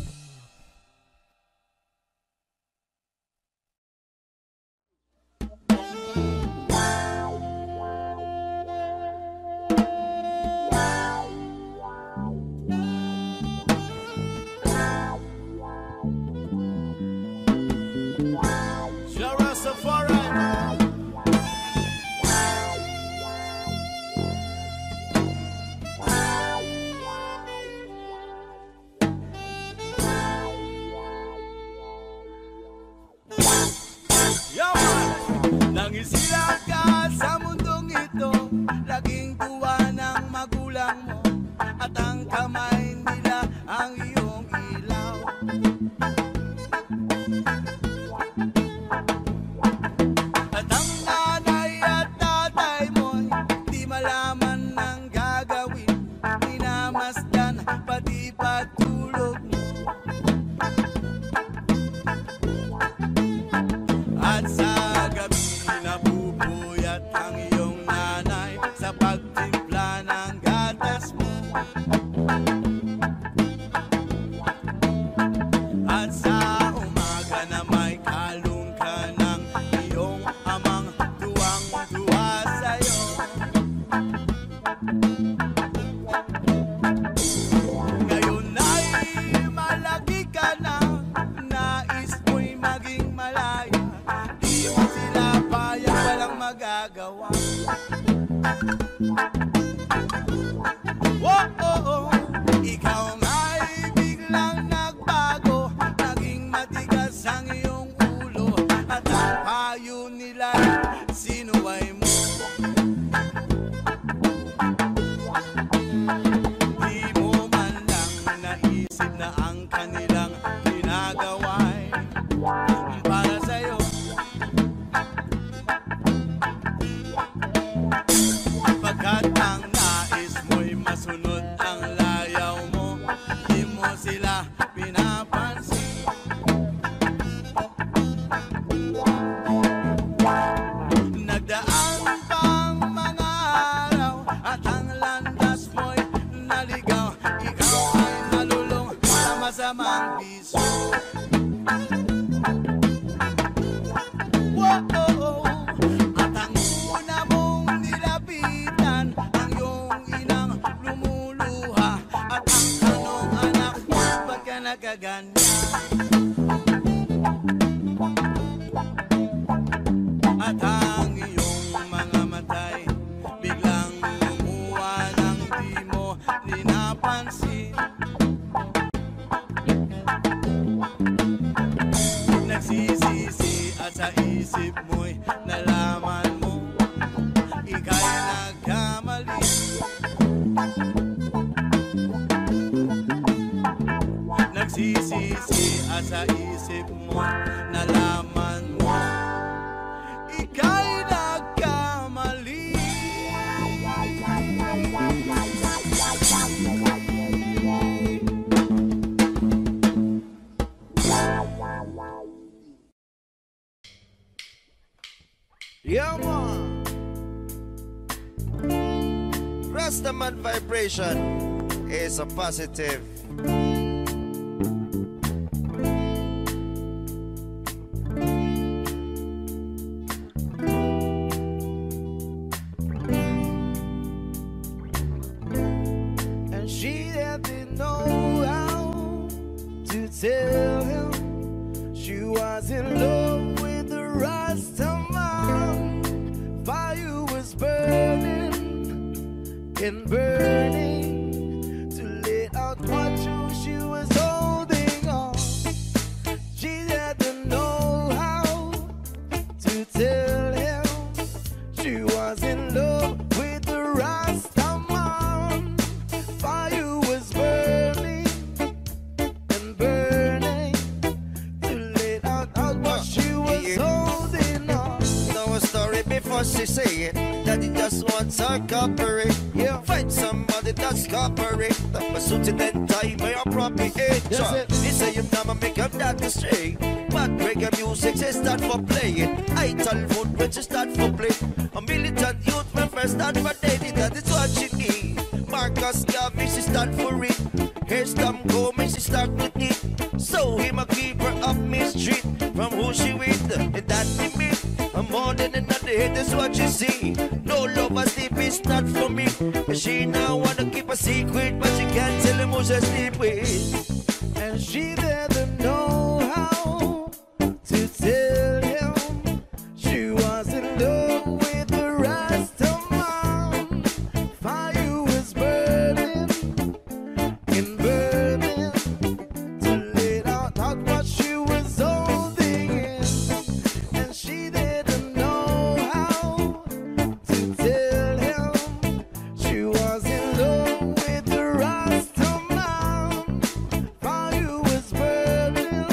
Nangisila ka sa mundong ito, laging tuwa ng magulang mo, at ang kamay nila ang iyong ilaw. At ang nanay at tatay mo'y di malaman ng gagawin, minamasdan pati patulog mo. At sa gabi napupuyat ang iyong nanay sa pagtimpla ng gatas mo. At sa umaga na may kalong ka ng iyong amang tuwang-tuwa sa'yo. Ngayon ay malaki ka na, nais mo'y maging malaya. Di mo sila payag, walang magagawa. Oh, oh, oh. Ikaw nga'y biglang nagbago, naging matigas ang iyong ulo, at ang payo nila'y sinuway mo. Di mo man lang naisip na ang kanilang ginagawa'y para sa'yo. Pagkat ang nais mo'y masunod ang layaw mo, di mo sila pinapansin. Nagdaan pang mga araw at ang landas mo'y napansin. Nagsisisi at sa isip mo'y nalaman mo ika'y nagkamali. Nagsisisi at sa isip mo nalaman mo ika'y nagkamali. Yeah, man. Rastaman vibration is a positive. And she didn't know how to tell him she was in love with the Rastaman. Fire was burning and burning to let out what she was holding on. She didn't know how to tell him she was in love with the Rastaman. Fire was burning and burning to let out what she was holding on. Know a story before she say it, that he just wants her cooperate. Yeah. Find somebody that's cooperate. But suit it and tie my appropriate. That's it. He say you never make up that mistake. But reggae music say start for playing. I tell food when she start for play. A militant youth when first start for daily. That is what she need. Marcus Garvey she start for it. Here's Tom Gomez she start with it. So him a keep her up Miss Street from who she with. And that be me. I'm more than another hit, that's what you see. No love or sleep is not for me. She now wanna keep a secret, but she can't tell him who she sleep with. And she didn't know how to tell him she was in love with the Rastaman. Fire was burning and burning to let out what she was holding in. And she didn't know how to tell him she was in love with the Rastaman. Fire was burning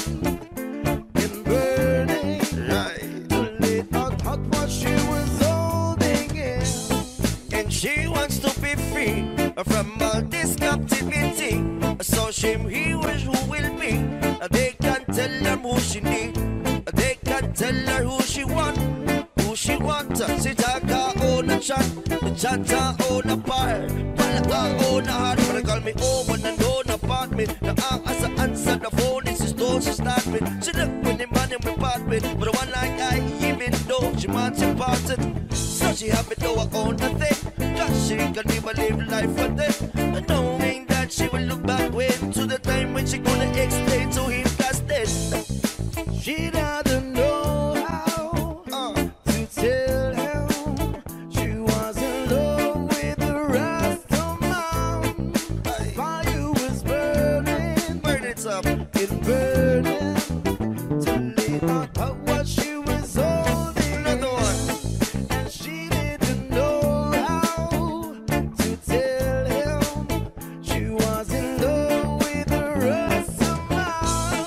and burning Right. to let out what she was holding in. And she wants to be free from all this captivity. So shame he was who will be. They can't tell her who she need. They can't tell her who she want. Who she want. She talk her own a chat. The chat her own a part. Pala her own a heart. But call me home and own apartment. The as I answer the phone, it's his door she start with. She look when the man in my apartment. But the one like I, even though she wants important. So she have it though I own the thing. Cause she can even live life for them. And knowing that she will look back when to the time when she gonna explain to him that's dead. She didn't know how to tell him she was in love with the Rastaman. Fire was burning Burn it up. and burning to let out what she was holding. Another one. And she didn't know how to tell him she was in love with the Rastaman.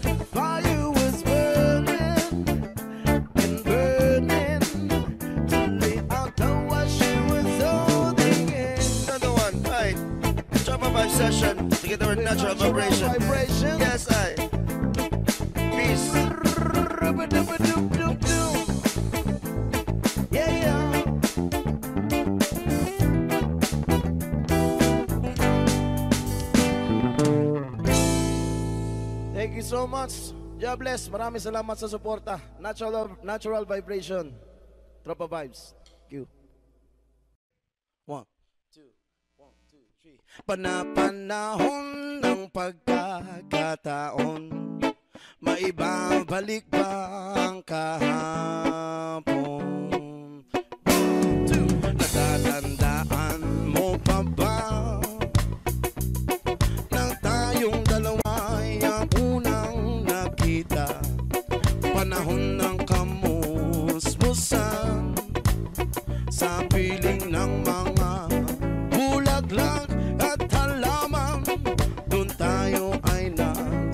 Fire was burning and burning to let out what she was holding in. Another one. Right. Drop a vibe session together with natural vibration. Vibration. Yes, I. Peace. Yeah, yeah. Thank you so much. God bless. Maraming salamat sa suporta. Natural vibration. Tropa vibes. Thank you. 1, 2, 1, 2, 3. Panapanahon ng pagkakataon, maibabalik ba ang kahapon? 1, 2. Natatandaan mo pa ba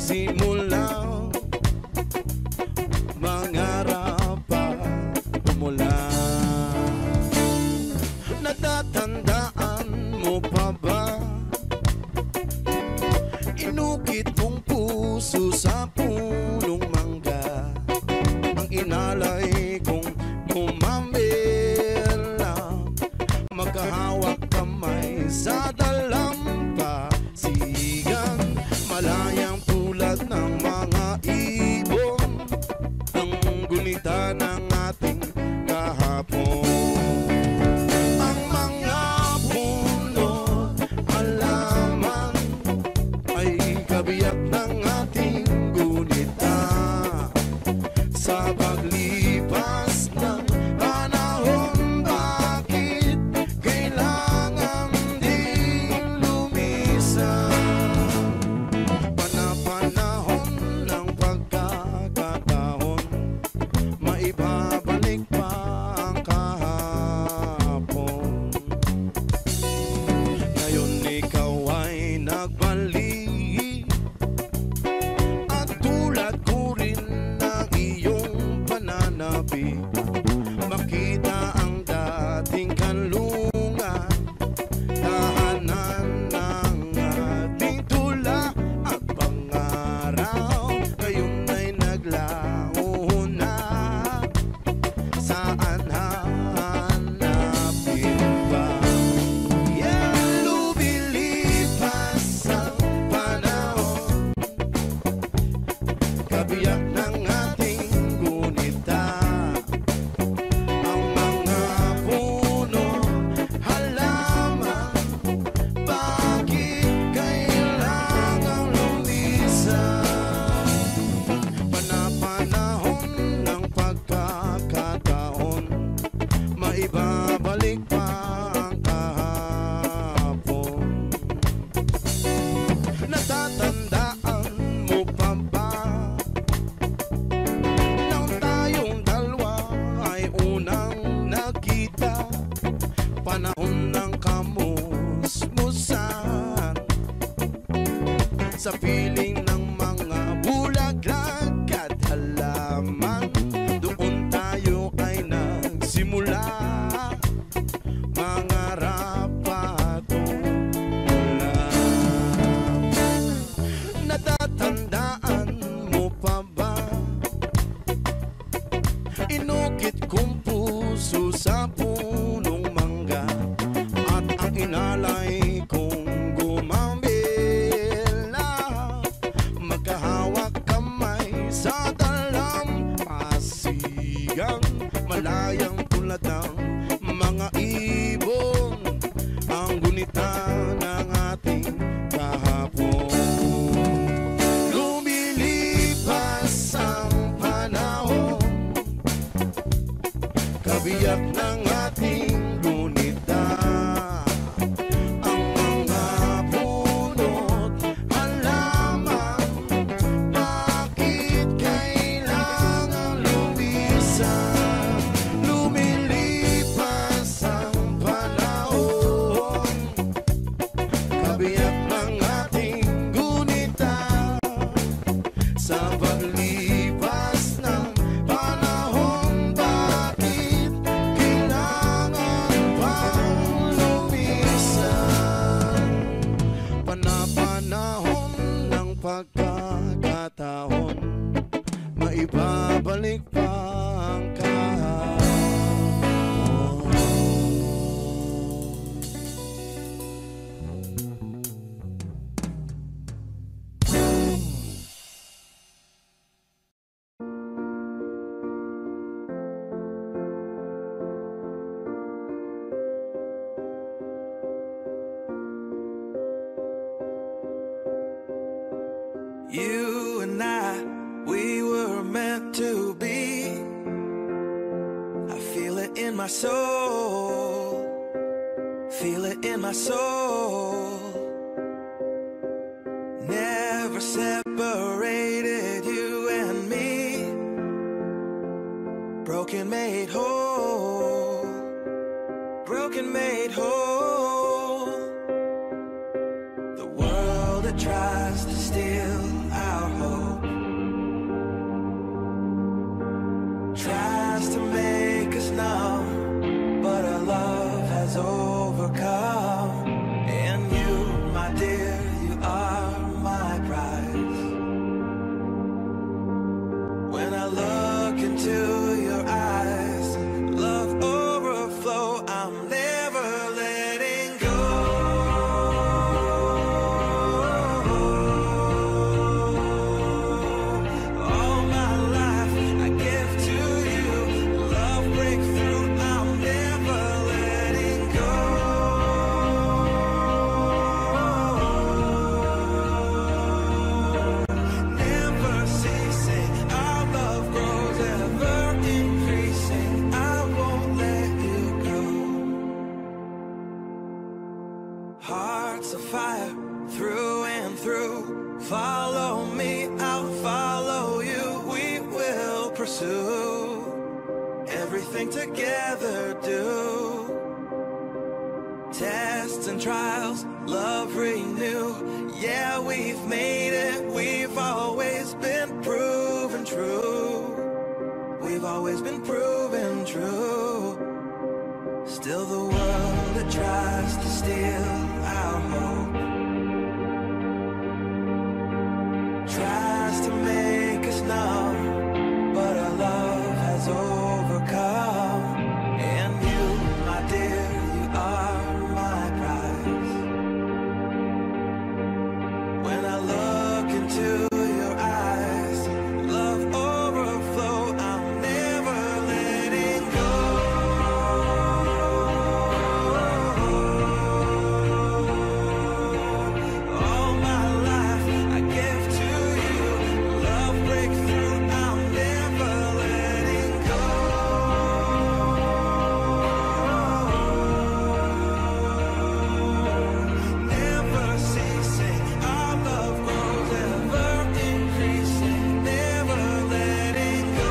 simulang mangarap pa umula. Natatandaan mo pa ba? Inukit mong puso sa punong mangga, ang inalay kong kumambela, magkahawak kamay sa dalampasigan, malayang tulad ng mga ibon, ang gunita ng ating kahapon. Ang mga puno, halaman ay kabiyak ng ating gunita. Sa paglipas ng panahon, bakit kailangan ding lumisan? Panapanahon ng pagkakataon, maibabalik pa ang kahapon. Ngayon ikaw ay nagbalik, at tulad ko rin ng iyong pananabi, makita ang dating kanlungan, tahanan ng ating tula at pangaraw. Ngayon ay naglaho na, saan hanapin pa? Yan lumilipas ang panahon, kabiyak ng ating gunita. Ang mga puno, halaman, bakit kailangang lumisan? Panapanahon ng pagkakataon, maibabalik pa ang kahapon. Natatandaan mo pa ba nang tayong dalawa ay unang nakita? Panahon ng kamusmusan, sa piling ng mga bulaklak at halaman, doon tayo ay nagsimula mangarap at umula. Natatandaan mo pa ba? Inukit kong puso sa punong mangga, at ang inalay kong gumambela, magkahawak kamay sa dalampasigan, malayang tulad ng mga ibon, ang gunita ng ating kahapon. Lumilipas ang panahon, kabiyak ng ating gunita. Ang mga puno't halaman, bakit kailangan lumisan? Lumilipas ang panahon, kabiyak ng ating gunita. Sa paglipas ng panahon, bakit kailangan pang lumisan? Panapanahon ng pagkakataon, maibabalik pa ang kahapon. You and I, we were meant to be. I feel it in my soul, feel it in my soul. Never separated, you and me. Broken made whole, broken made whole. The world that tries to steal our hope Follow me, I'll follow you. We will pursue everything together, do tests and trials, love renew. Yeah, we've made it, we've always been proven true. We've always been proven true. Still the world that tries to steal our hope tries to make us numb, but our love has overcome. And you, my dear, you are my prize. When I look into your eyes, love overflow, I'm never letting go. All my life I give to you. Love breakthrough, I'm never letting go. Never ceasing, our love grows, ever increasing, never letting go.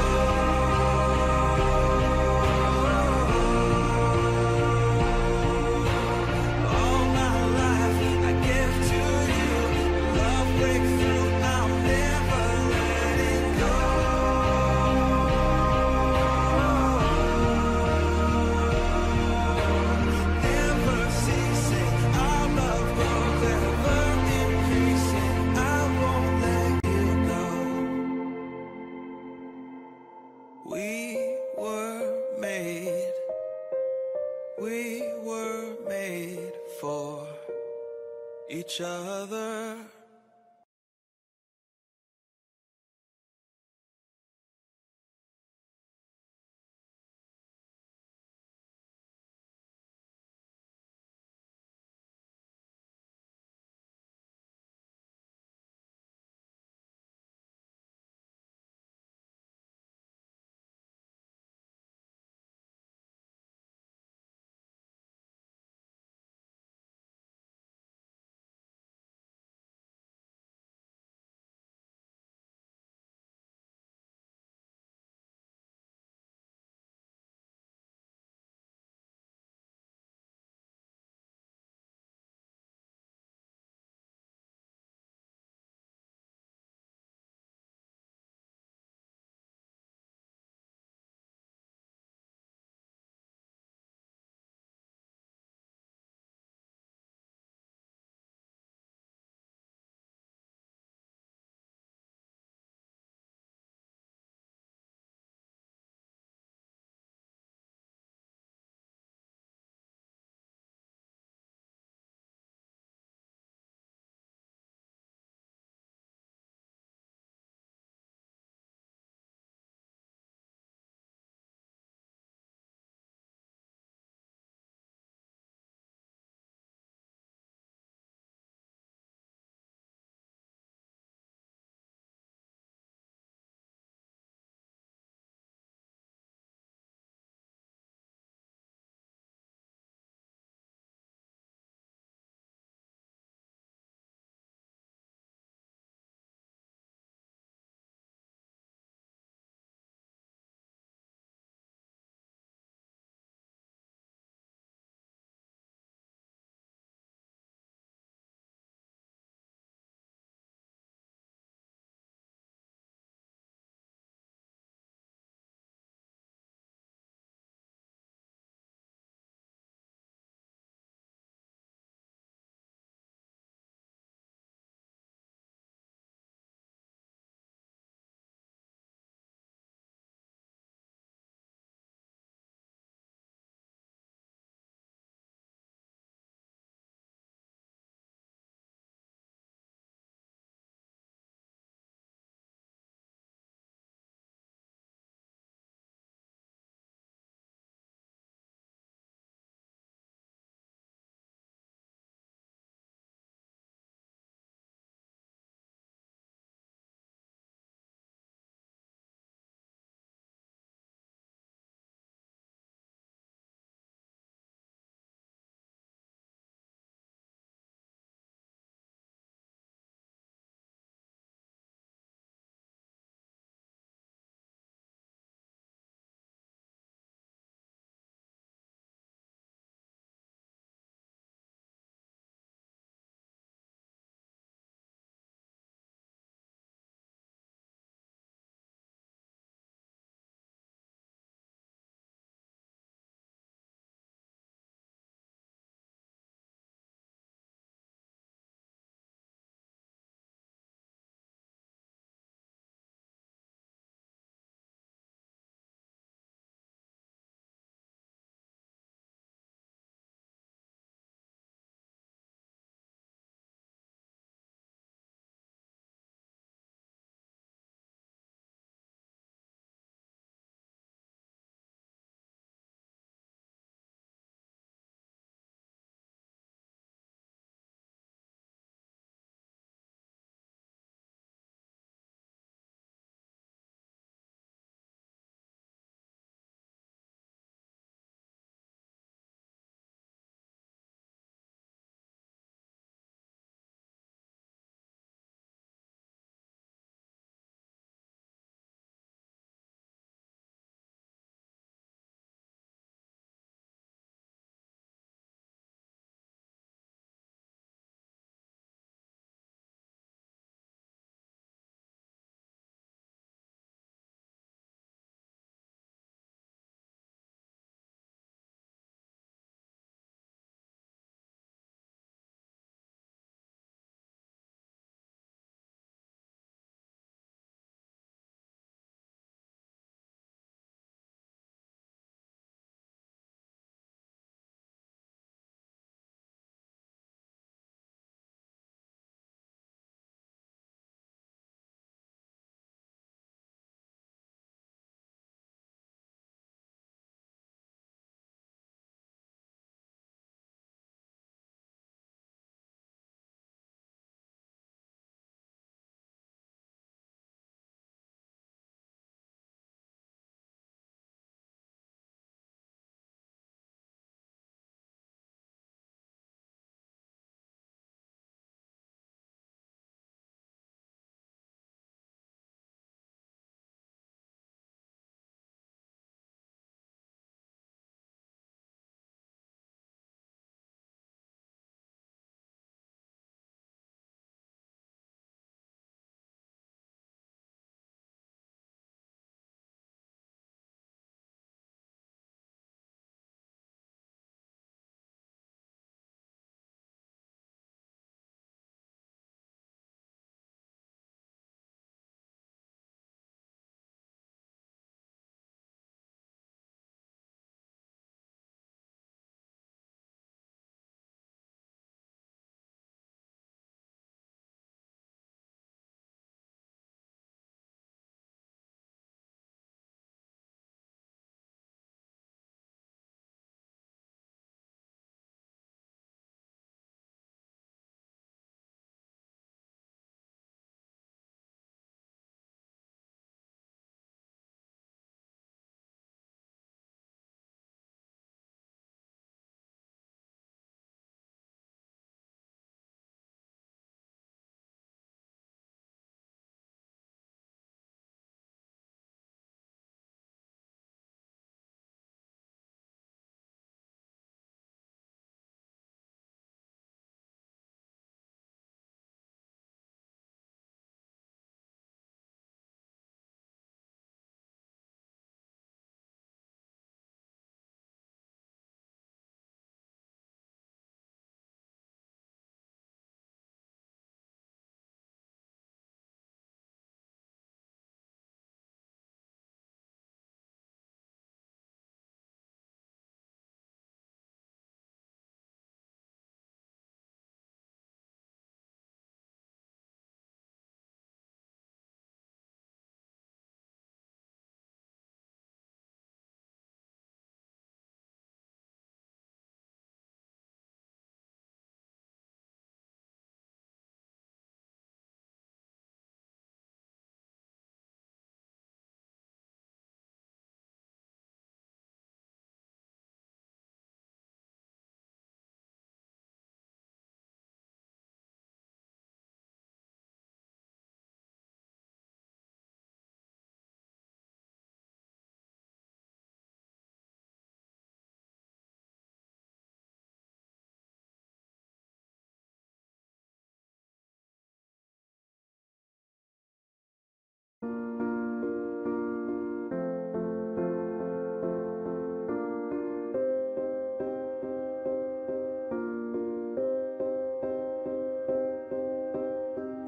All my life I give to you. Love breakthrough, I'm never letting go. Never ceasing, our love grows, ever increasing. I won't let you go. We were made for each other.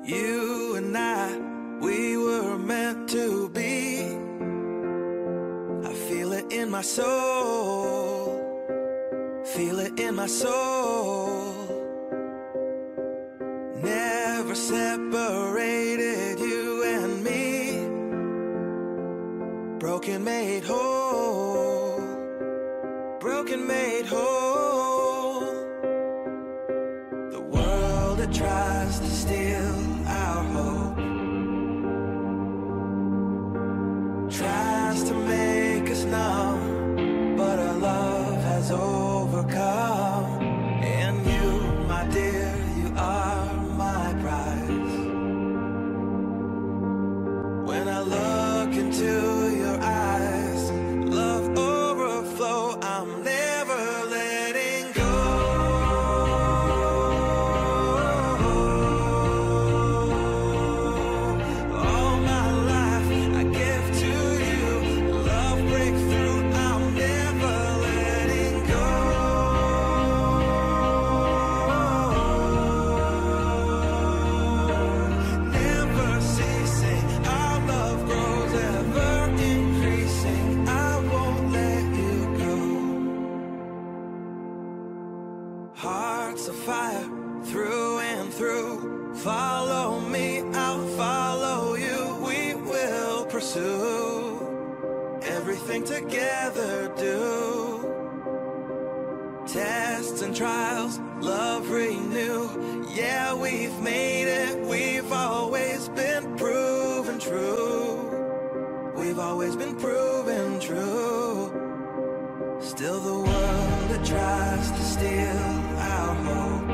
You and I, we were meant to be. I feel it in my soul, feel it in my soul. Never separated, you and me. Broken made whole, broken made whole. The world that tries to steal our hope tries to make us numb, but our love has overcome. And you, my dear, you are my prize. When I look into your eyes, love overflow, I'm never letting go. All my life I give to you, love breakthrough, I'm never letting go. Never ceasing, our love grows, ever increasing, I won't let you go. Hearts of fire, through and through. Follow me, I'll follow you. We will pursue everything together, do. Tests and trials, love renew. Yeah, we've made it, we've always been proven true. We've always been proven true. Still the world that tries to steal our hope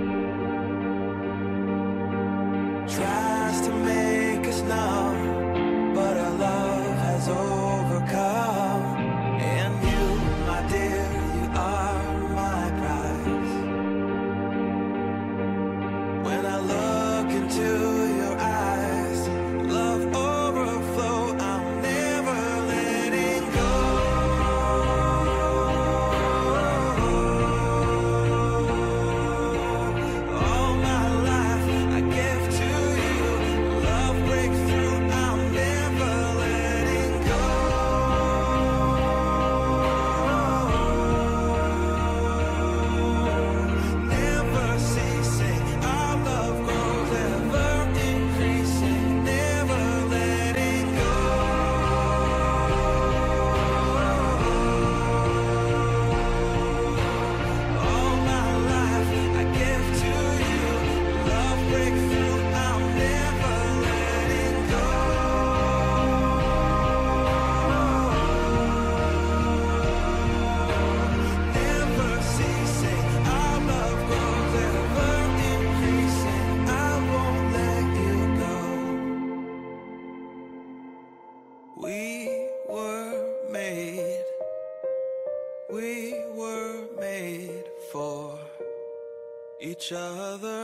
tries to make us numb, but our love has overcome. And you, my dear, you are my prize. When I look into your eyes, love overflow, I'm never letting go. All my life I give to you, love breakthrough, I'm never letting go. Never ceasing, our love grows, ever increasing, never letting go. All my life I give to you, love breakthrough, I'm never letting go. Never ceasing, our love grows, ever increasing, I won't let you go. We were made for each other.